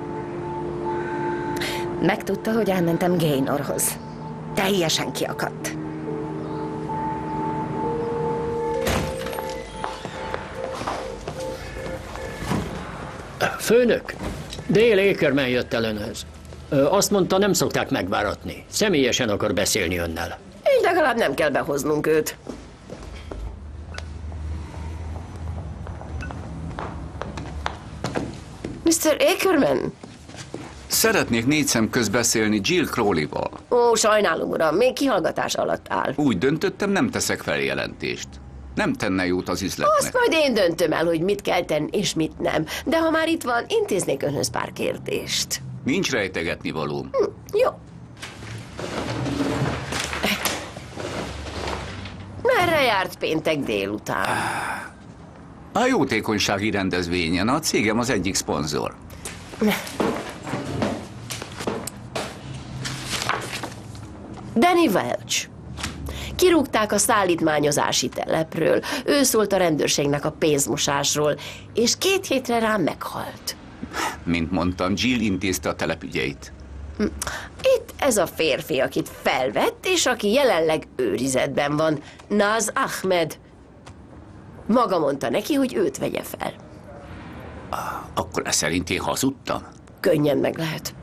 Speaker 6: Megtudta, hogy elmentem Gaynorhoz. Teljesen kiakadt.
Speaker 9: Főnök, Dale Akerman jött el önhöz. Ö, azt mondta, nem szokták megváratni. Személyesen akar beszélni önnel.
Speaker 2: Így legalább nem kell behoznunk őt. miszter Akerman?
Speaker 21: Szeretnék négy szem közt beszélni Jill Crowley-val.
Speaker 2: Ó, sajnálom, uram, még kihallgatás alatt áll.
Speaker 21: Úgy döntöttem, nem teszek feljelentést. Nem tenne jót az üzletnek.
Speaker 2: Azt majd én döntöm el, hogy mit kell tenni és mit nem. De ha már itt van, intéznék önhöz pár kérdést.
Speaker 21: Nincs rejtegetni valóm.
Speaker 2: Hm, jó. Merre járt péntek délután?
Speaker 21: A jótékonysági rendezvényen a cégem az egyik szponzor.
Speaker 2: Danny Welch. Kirúgták a szállítmányozási telepről. Ő szólt a rendőrségnek a pénzmosásról, és két hétre rám meghalt.
Speaker 21: Mint mondtam, Jill intézte a telepügyeit.
Speaker 2: Itt ez a férfi, akit felvett, és aki jelenleg őrizetben van. Naz Ahmed. Maga mondta neki, hogy őt vegye fel.
Speaker 21: Akkor ez szerint én hazudtam?
Speaker 2: Könnyen meg lehet.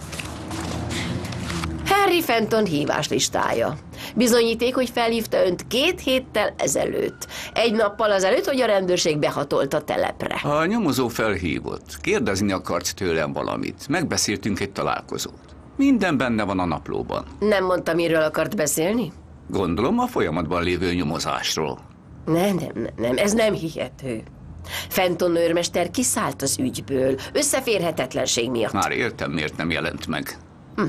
Speaker 2: Harry Fenton híváslistája. Bizonyíték, hogy felhívta önt két héttel ezelőtt. Egy nappal azelőtt, hogy a rendőrség behatolt a telepre.
Speaker 21: A nyomozó felhívott. Kérdezni akart tőlem valamit. Megbeszéltünk egy találkozót. Minden benne van a naplóban.
Speaker 2: Nem mondta, miről akart beszélni?
Speaker 21: Gondolom a folyamatban lévő nyomozásról.
Speaker 2: Nem, nem, nem, nem, ez nem hihető. Fenton őrmester kiszállt az ügyből, összeférhetetlenség miatt.
Speaker 21: Már értem, miért nem jelent meg.
Speaker 2: Hm.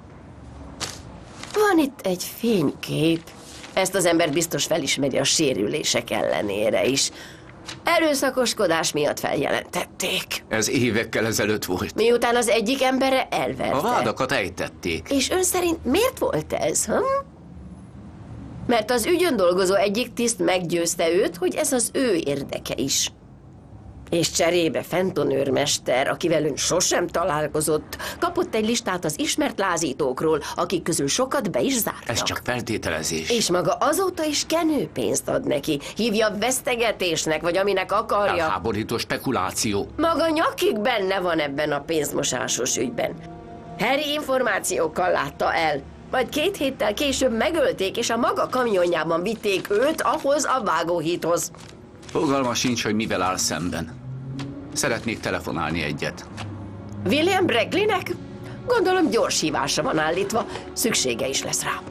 Speaker 2: Van itt egy fénykép. Ezt az ember biztos felismeri a sérülések ellenére is. Erőszakoskodás miatt feljelentették.
Speaker 21: Ez évekkel ezelőtt volt.
Speaker 2: Miután az egyik embere elverte.
Speaker 21: A vádakat ejtették.
Speaker 2: És ön szerint miért volt ez, hm? Mert az ügyön dolgozó egyik tiszt meggyőzte őt, hogy ez az ő érdeke is. És cserébe Fenton őrmester, akivel ön sosem találkozott, kapott egy listát az ismert lázítókról, akik közül sokat be is zártak.
Speaker 21: Ez csak feltételezés.
Speaker 2: És maga azóta is kenőpénzt ad neki. Hívja vesztegetésnek, vagy aminek akarja.
Speaker 21: Elháborító spekuláció.
Speaker 2: Maga nyakig benne van ebben a pénzmosásos ügyben. Harry információkkal látta el. Majd két héttel később megölték, és a maga kamionjában vitték őt ahhoz a vágóhídhoz.
Speaker 21: Fogalma sincs, hogy mivel áll szemben. Szeretnék telefonálni egyet.
Speaker 2: William Breckleynek? Gondolom gyors hívásra van állítva. Szüksége is lesz rá.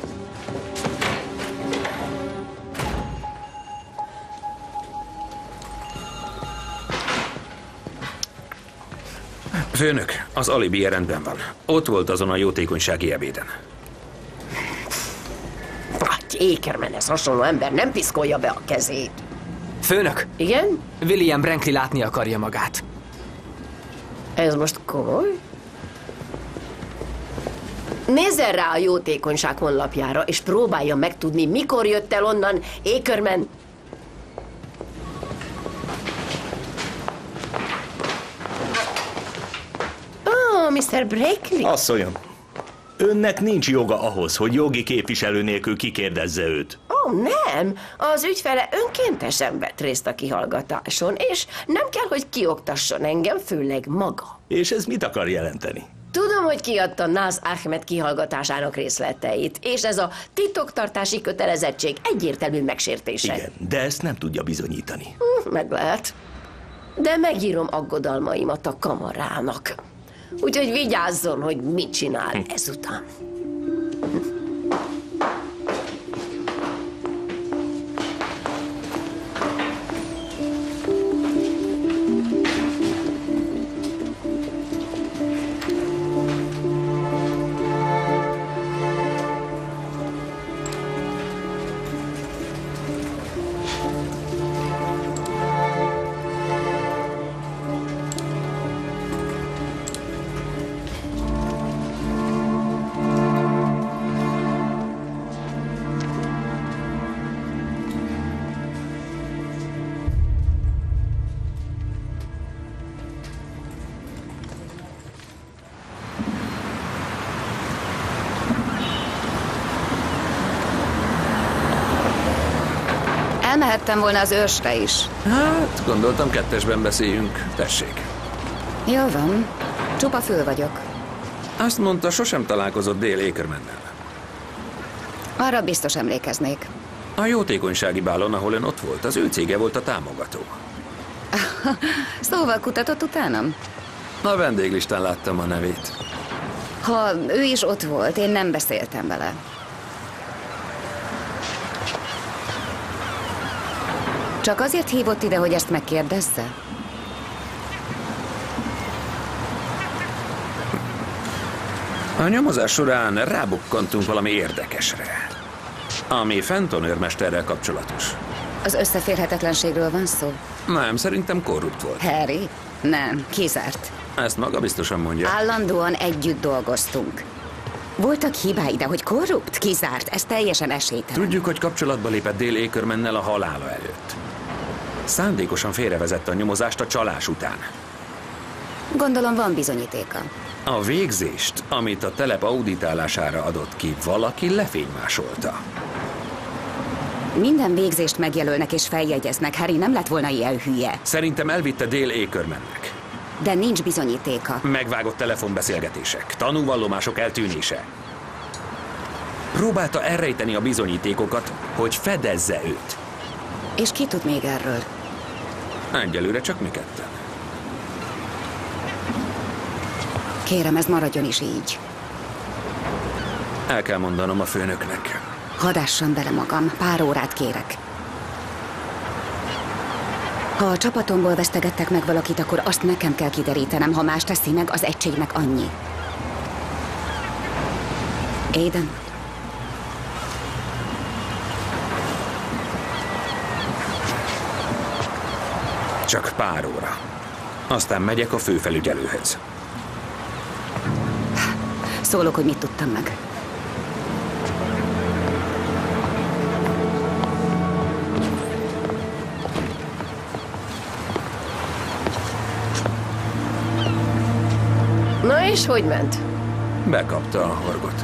Speaker 7: Főnök, az alibi rendben van. Ott volt azon a jótékonysági ebéden.
Speaker 2: Egy Akermanhez hasonló ember nem piszkolja be a kezét.
Speaker 8: Főnök!
Speaker 2: Igen?
Speaker 8: William Brinkley látni akarja magát.
Speaker 2: Ez most komoly? Nézzen rá a jótékonyság honlapjára, és próbálja megtudni, mikor jött el onnan Akerman. Oh, miszter Breckley.
Speaker 20: Asszonyom, önnek nincs joga ahhoz, hogy jogi képviselő nélkül kikérdezze őt.
Speaker 2: Ó, oh, nem. Az ügyfele önkéntesen vett részt a kihallgatáson, és nem kell, hogy kioktasson engem, főleg maga.
Speaker 20: És ez mit akar jelenteni?
Speaker 2: Tudom, hogy kiadta Naz Ahmed kihallgatásának részleteit, és ez a titoktartási kötelezettség egyértelmű megsértése.
Speaker 20: Igen, de ezt nem tudja bizonyítani.
Speaker 2: Hm, meg lehet. De megírom aggodalmaimat a kamarának. Úgyhogy vigyázzon, hogy mit csinál hm. ezután.
Speaker 15: Elmehettem volna az őrsre is.
Speaker 7: Hát, gondoltam kettesben beszéljünk. Tessék.
Speaker 15: Jó van. Csupa fül vagyok.
Speaker 7: Azt mondta, sosem találkozott Dale Akermannel.
Speaker 15: Arra biztos emlékeznék.
Speaker 7: A jótékonysági bálon, ahol ön ott volt, az ő cége volt a támogató.
Speaker 15: Szóval kutatott utánam?
Speaker 7: A vendéglistán láttam a nevét.
Speaker 15: Ha ő is ott volt, én nem beszéltem vele. Csak azért hívott ide, hogy ezt megkérdezze?
Speaker 7: A nyomozás során rábukkantunk valami érdekesre, ami Fenton őrmesterrel kapcsolatos.
Speaker 15: Az összeférhetetlenségről van szó?
Speaker 7: Nem, szerintem korrupt volt.
Speaker 15: Harry? Nem, kizárt.
Speaker 7: Ezt maga biztosan mondja.
Speaker 15: Állandóan együtt dolgoztunk. Voltak hibái, de hogy korrupt, kizárt, ez teljesen esélytelen.
Speaker 7: Tudjuk, hogy kapcsolatba lépett Dale Akermannel a halála előtt. Szándékosan félrevezette a nyomozást a csalás után.
Speaker 15: Gondolom van bizonyítéka.
Speaker 7: A végzést, amit a telep auditálására adott ki, valaki lefénymásolta.
Speaker 15: Minden végzést megjelölnek és feljegyeznek. Harry nem lett volna ilyen hülye.
Speaker 7: Szerintem elvitte Dale Akermannek.
Speaker 15: De nincs bizonyítéka.
Speaker 7: Megvágott telefonbeszélgetések, tanúvallomások eltűnése. Próbálta elrejteni a bizonyítékokat, hogy fedezze őt.
Speaker 15: És ki tud még erről?
Speaker 7: Egyelőre csak mi ketten.
Speaker 15: Kérem, ez maradjon is így.
Speaker 7: El kell mondanom a főnöknek.
Speaker 15: Hadd ássam bele magam, pár órát kérek. Ha a csapatomból vesztegettek meg valakit, akkor azt nekem kell kiderítenem, ha más teszi meg, az egységnek annyi. Aiden?
Speaker 7: Csak pár óra. Aztán megyek a főfelügyelőhöz.
Speaker 15: Szólok, hogy mit tudtam meg.
Speaker 2: Na és hogy ment?
Speaker 7: Bekapta a horgot.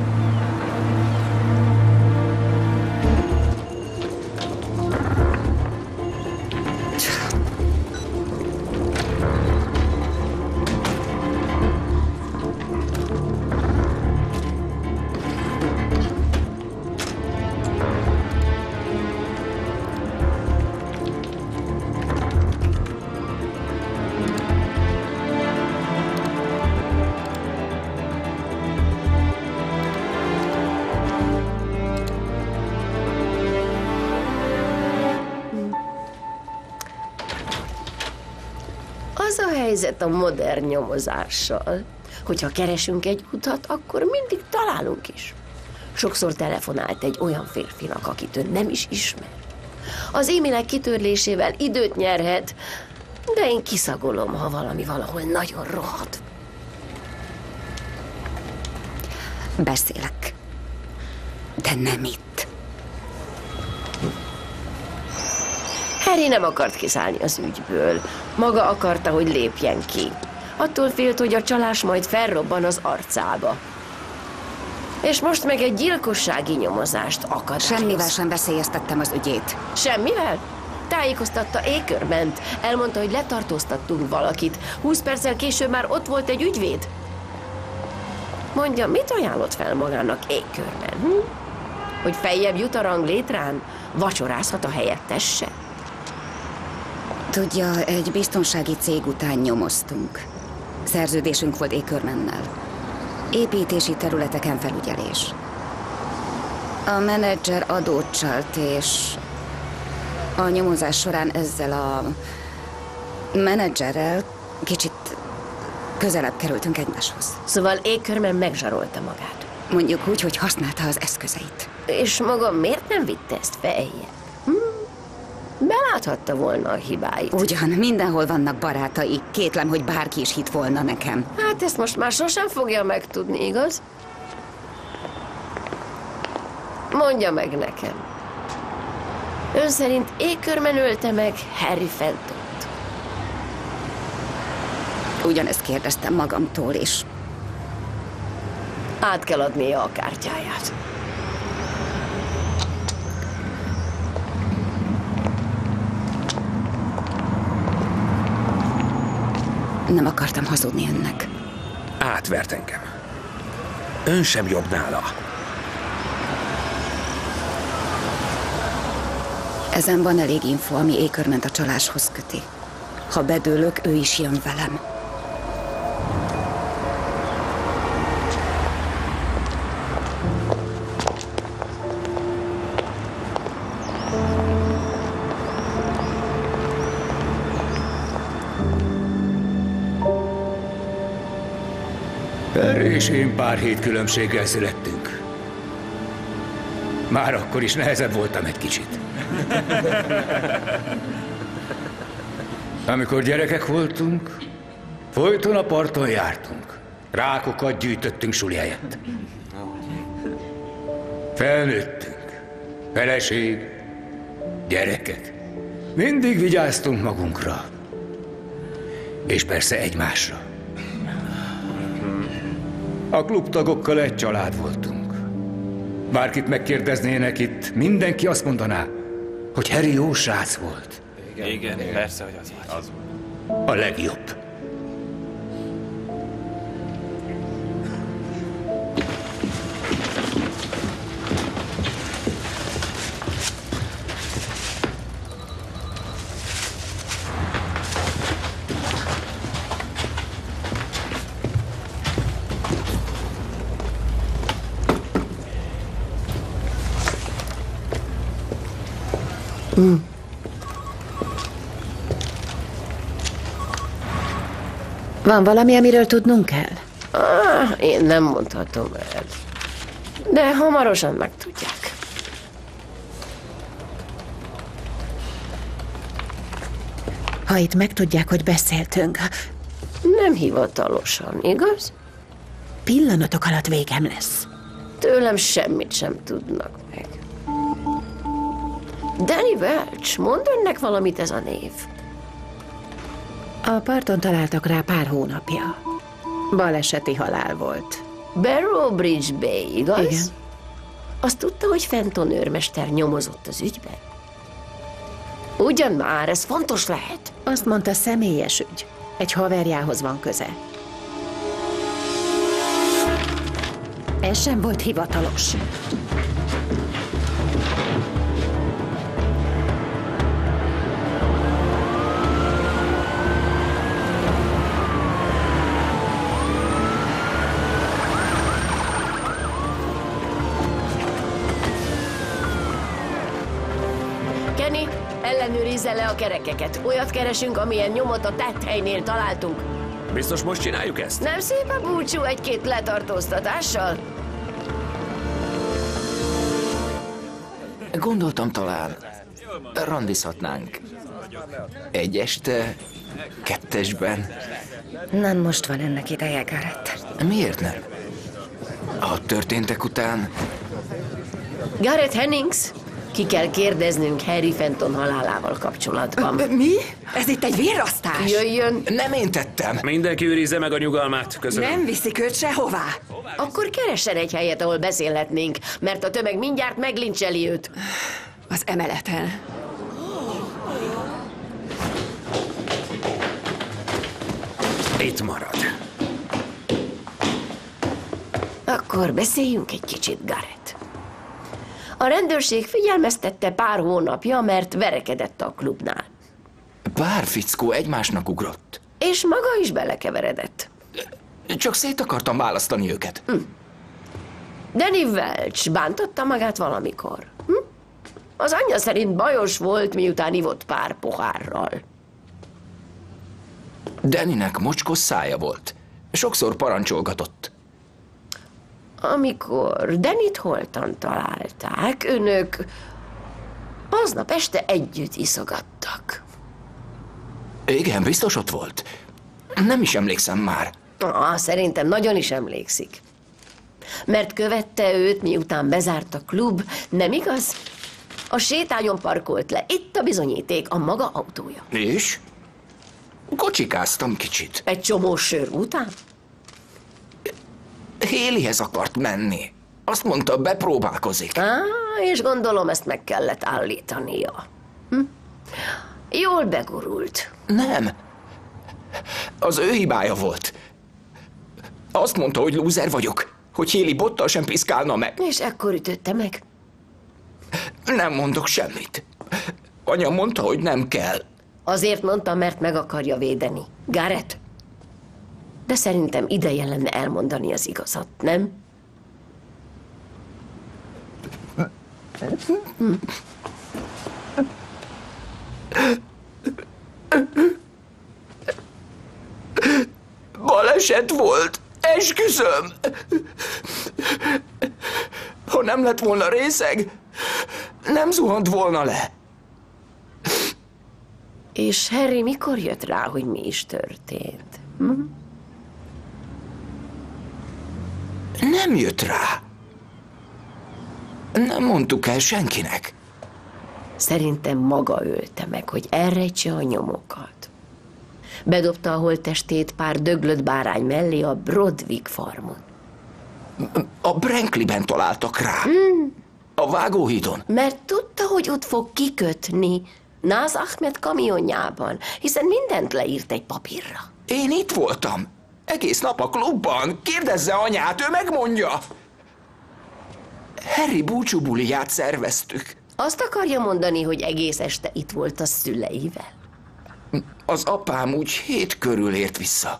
Speaker 2: Az a helyzet a modern nyomozással, hogyha keresünk egy utat, akkor mindig találunk is. Sokszor telefonált egy olyan férfinak, akit ön nem is ismer. Az e-mailek kitörlésével időt nyerhet, de én kiszagolom, ha valami valahol nagyon rohad.
Speaker 15: Beszélek. De nem itt.
Speaker 2: Harry nem akart kiszállni az ügyből. Maga akarta, hogy lépjen ki. Attól félt, hogy a csalás majd felrobban az arcába. És most meg egy gyilkossági nyomozást akadályoz.
Speaker 15: Semmivel sem veszélyeztettem az ügyét.
Speaker 2: Semmivel? Tájékoztatta Akermant. Elmondta, hogy letartóztattunk valakit. Húsz perccel később már ott volt egy ügyvéd. Mondja, mit ajánlott fel magának Akerman? Hm? Hogy feljebb jut a ranglétrán? Vacsorázhat a helyettesse?
Speaker 15: Tudja, egy biztonsági cég után nyomoztunk. Szerződésünk volt Akermannel. Építési területeken felügyelés. A menedzser adót csalt, és a nyomozás során ezzel a menedzserrel kicsit közelebb kerültünk egymáshoz.
Speaker 2: Szóval Akerman megzsarolta magát.
Speaker 15: Mondjuk úgy, hogy használta az eszközeit.
Speaker 2: És maga miért nem vitte ezt feljebb? Hm? Beláthatta volna a hibáit.
Speaker 15: Ugyan, mindenhol vannak barátai. Kétlem, hogy bárki is hitt volna nekem.
Speaker 2: Hát ezt most már sosem fogja megtudni, igaz? Mondja meg nekem. Ön szerint Akerman ölte meg Harry Fentont?
Speaker 15: Ugyanezt kérdeztem magamtól is.
Speaker 2: Át kell adnia a kártyáját.
Speaker 15: Nem akartam hazudni önnek.
Speaker 7: Átvert engem. Ön sem jobb nála.
Speaker 15: Ezen van elég info, ami Ackermant a csaláshoz köti. Ha bedőlök, ő is jön velem.
Speaker 13: Harry és én pár hét különbséggel születtünk. Már akkor is nehezebb voltam egy kicsit. Amikor gyerekek voltunk, folyton a parton jártunk. Rákokat gyűjtöttünk suli helyett. Felnőttünk. Feleség, gyerekek. Mindig vigyáztunk magunkra. És persze egymásra. A klubtagokkal egy család voltunk. Bárkit megkérdeznének itt, mindenki azt mondaná, hogy Harry jó srác volt.
Speaker 14: Igen, Igen, Igen. persze, hogy az volt. Az volt.
Speaker 13: A legjobb.
Speaker 2: Mm.
Speaker 11: Van valami, amiről tudnunk kell?
Speaker 2: Ah, én nem mondhatom el. De hamarosan megtudják.
Speaker 11: Ha itt megtudják, hogy beszéltünk...
Speaker 2: Nem hivatalosan, igaz?
Speaker 11: Pillanatok alatt végem lesz.
Speaker 2: Tőlem semmit sem tudnak meg. Danny Welch, mondd önnek valamit ez a név.
Speaker 11: A parton találtak rá pár hónapja. Baleseti halál volt.
Speaker 2: Barrow Bridge Bay, igaz?
Speaker 11: Igen.
Speaker 2: Azt tudta, hogy Fenton őrmester nyomozott az ügyben? Ugyan már, ez fontos lehet.
Speaker 11: Azt mondta, személyes ügy. Egy haverjához van köze. Ez sem volt hivatalos.
Speaker 2: Kenny, ellenőrizze le a kerekeket. Olyat keresünk, amilyen nyomot a tett helynél találtunk.
Speaker 7: Biztos most csináljuk ezt?
Speaker 2: Nem szép a búcsú egy-két letartóztatással?
Speaker 18: Gondoltam talán, randizhatnánk. Egy este, kettesben.
Speaker 6: Nem most van ennek ideje, Garrett.
Speaker 18: Miért nem? A történtek után...
Speaker 2: Garrett Hennings, ki kell kérdeznünk Harry Fenton halálával kapcsolatban.
Speaker 12: Mi? Ez itt egy vérrasztás?
Speaker 2: Jöjjön!
Speaker 18: Nem én tettem!
Speaker 7: Mindenki őrizze meg a nyugalmát, köszönöm.
Speaker 12: Nem viszik őt sehová.
Speaker 2: Akkor keressen egy helyet, ahol beszélhetnénk, mert a tömeg mindjárt meglincseli őt.
Speaker 12: Az emeleten.
Speaker 7: Itt marad.
Speaker 2: Akkor beszéljünk egy kicsit, Garrett. A rendőrség figyelmeztette pár hónapja, mert verekedett a klubnál.
Speaker 18: Pár fickó egymásnak ugrott.
Speaker 2: És maga is belekeveredett.
Speaker 18: Csak szét akartam választani őket.
Speaker 2: Hm. Danny Welch bántotta magát valamikor. Hm? Az anyja szerint bajos volt, miután ivott pár pohárral.
Speaker 18: Dannynek mocskos szája volt. Sokszor parancsolgatott.
Speaker 2: Amikor Dannyt holtan találták, önök aznap este együtt iszogattak.
Speaker 18: Igen, biztos ott volt. Nem is emlékszem már.
Speaker 2: Ah, szerintem nagyon is emlékszik. Mert követte őt, miután bezárt a klub, nem igaz? A sétányon parkolt le. Itt a bizonyíték, a maga autója.
Speaker 18: És? Kocsikáztam kicsit.
Speaker 2: Egy csomó sör után?
Speaker 18: Hélihez akart menni. Azt mondta, bepróbálkozik.
Speaker 2: Á, és gondolom ezt meg kellett állítania. Hm? Jól begurult.
Speaker 18: Nem. Az ő hibája volt. Azt mondta, hogy lúzer vagyok, hogy Héli bottal sem piszkálna meg.
Speaker 2: És ekkor ütötte meg?
Speaker 18: Nem mondok semmit. Anya mondta, hogy nem kell.
Speaker 2: Azért mondta, mert meg akarja védeni. Garrett? De szerintem ideje lenne elmondani az igazat, nem? Hm.
Speaker 18: Baleset volt, esküszöm. Ha nem lett volna részeg, nem zuhant volna le.
Speaker 2: És Harry mikor jött rá, hogy mi is történt? Hm?
Speaker 18: Nem jött rá. Nem mondtuk el senkinek.
Speaker 2: Szerintem maga ölte meg, hogy elrejtse a nyomokat. Bedobta a holttestét pár döglött bárány mellé a Broadwick farmon.
Speaker 18: A Brankleyben találtak rá.
Speaker 2: Hmm.
Speaker 18: A vágóhídon.
Speaker 2: Mert tudta, hogy ott fog kikötni. Naz Ahmed kamionjában, hiszen mindent leírt egy papírra.
Speaker 18: Én itt voltam. Egész nap a klubban. Kérdezze anyát, ő megmondja. Harry búcsúbuliját szerveztük.
Speaker 2: Azt akarja mondani, hogy egész este itt volt a szüleivel?
Speaker 18: Az apám úgy hét körül ért vissza.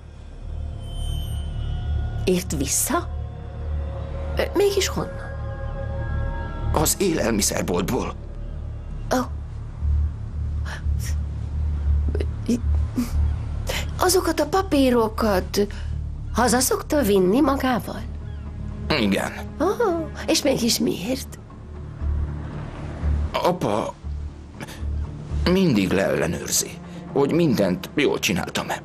Speaker 2: Ért vissza? Mégis honnan?
Speaker 18: Az élelmiszerboltból.
Speaker 2: Oh. Azokat a papírokat haza szokta vinni magával?
Speaker 18: Igen.
Speaker 2: Oh, és mégis miért?
Speaker 18: Apa mindig leellenőrzi, hogy mindent jól csináltam-e.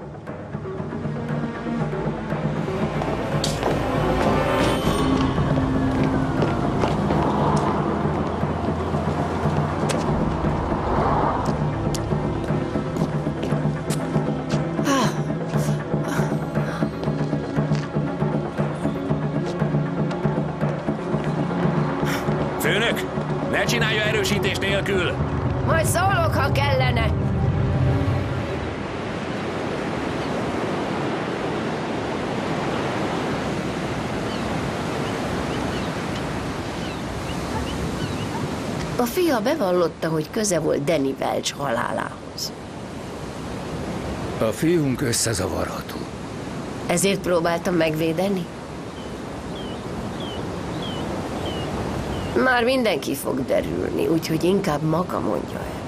Speaker 7: Főnök, ne csinálja erősítés nélkül!
Speaker 2: Majd szólok, ha kellene. A fia bevallotta, hogy köze volt Danny Welch halálához.
Speaker 13: A fiunk összezavarható.
Speaker 2: Ezért próbáltam megvédeni? Már mindenki fog derülni, úgyhogy inkább maga mondja el.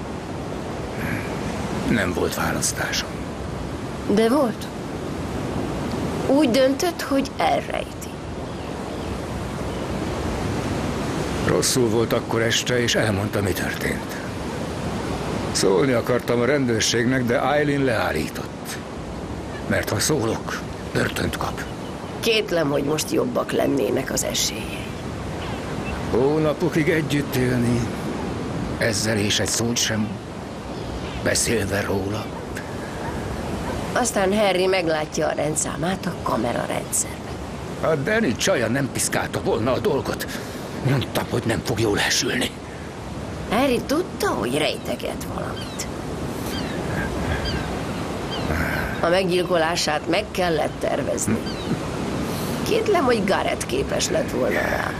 Speaker 13: Nem volt választásom.
Speaker 2: De volt. Úgy döntött, hogy elrejti.
Speaker 13: Rosszul volt akkor este, és elmondta, mi történt. Szólni akartam a rendőrségnek, de Eileen leállított. Mert ha szólok, börtönt kap.
Speaker 2: Kétlem, hogy most jobbak lennének az esélyei.
Speaker 13: Hónapokig együtt élni, ezzel és egy szót sem beszélve róla.
Speaker 2: Aztán Harry meglátja a rendszámát a kamerarendszerben.
Speaker 13: A Danny csaja nem piszkálta volna a dolgot. Mondtam, hogy nem fog jól elsülni.
Speaker 2: Harry tudta, hogy rejteget valamit. A meggyilkolását meg kellett tervezni. Kétlem, hogy Garrett képes lett volna rá.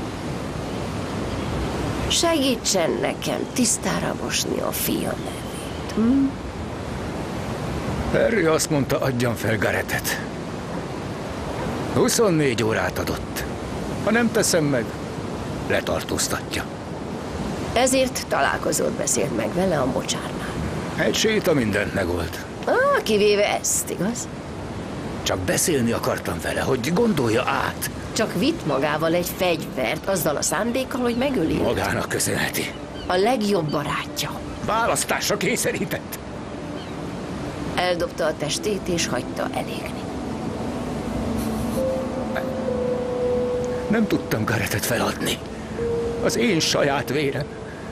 Speaker 2: Segítsen nekem tisztára mosni a fia nevét. Hm?
Speaker 13: Harry azt mondta, adjam fel Garrettet. huszonnégy órát adott. Ha nem teszem meg, letartóztatja.
Speaker 2: Ezért találkozót beszélt meg vele a mocsárnál.
Speaker 13: Egy séta mindent megold.
Speaker 2: Ah, kivéve ezt, igaz?
Speaker 13: Csak beszélni akartam vele, hogy gondolja át.
Speaker 2: Csak vitt magával egy fegyvert, azzal a szándékkal, hogy megöli.
Speaker 13: Magának köszönheti.
Speaker 2: A legjobb barátja.
Speaker 13: Választásra kényszerített.
Speaker 2: Eldobta a testét és hagyta elégni.
Speaker 13: Nem tudtam Garrettet feladni. Az én saját vérem.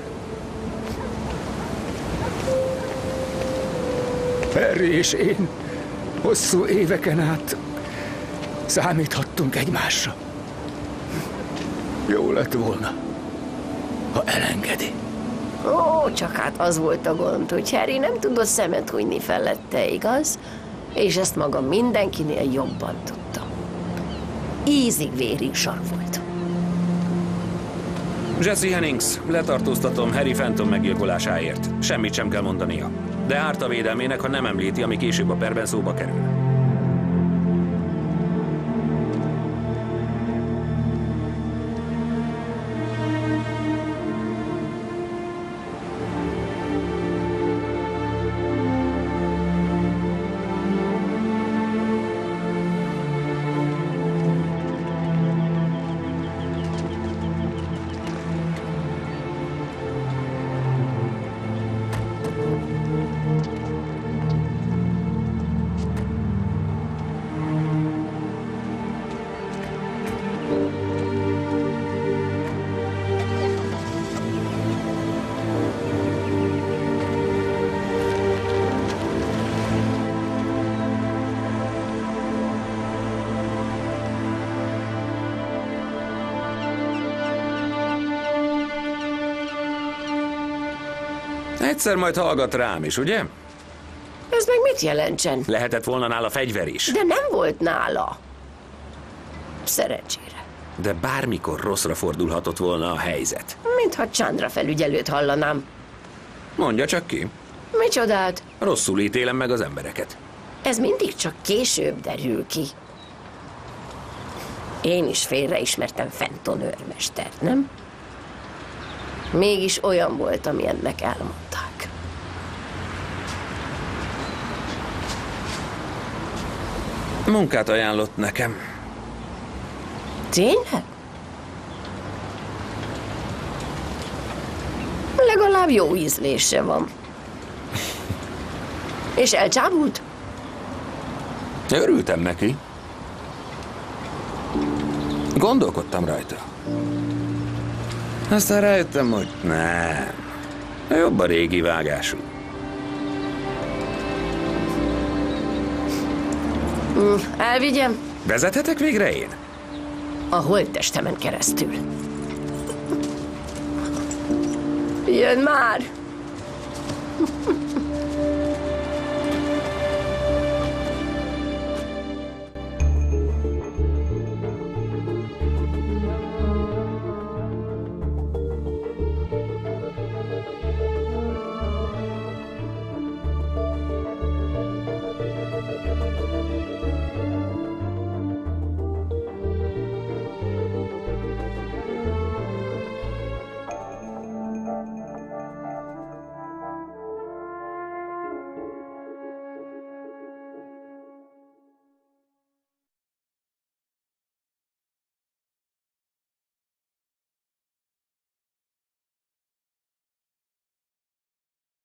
Speaker 13: Harry és én hosszú éveken át számíthattunk egymásra. Jó lett volna, ha elengedi.
Speaker 2: Ó, csak hát az volt a gond, hogy Harry nem tudott szemet hunyni felette, igaz? És ezt maga mindenkinél jobban tudta. Ízig vérig sar volt.
Speaker 7: Jesse Hennings, letartóztatom Harry Fenton meggyilkolásáért. Semmit sem kell mondania. De árt a védelmének, ha nem említi, ami később a perben szóba kerül. Egyszer majd hallgat rám is, ugye?
Speaker 2: Ez meg mit jelentsen?
Speaker 7: Lehetett volna nála fegyver is.
Speaker 2: De nem volt nála. Szerencsére.
Speaker 7: De bármikor rosszra fordulhatott volna a helyzet.
Speaker 2: Mintha Chandra felügyelőt hallanám.
Speaker 7: Mondja csak ki.
Speaker 2: Micsodát?
Speaker 7: Rosszul ítélem meg az embereket.
Speaker 2: Ez mindig csak később derül ki. Én is félreismertem Fenton őrmestert, nem? Mégis olyan volt, amilyennek elmondták.
Speaker 7: Munkát ajánlott nekem.
Speaker 2: Tényleg? Legalább jó ízlése van. És elcsábult?
Speaker 7: Örültem neki. Gondolkodtam rajta. Aztán rájöttem, hogy nem. Jobb a régi vágású.
Speaker 2: Mm, elvigyem?
Speaker 7: Vezethetek végre én?
Speaker 2: A holttestemen keresztül. Jön már!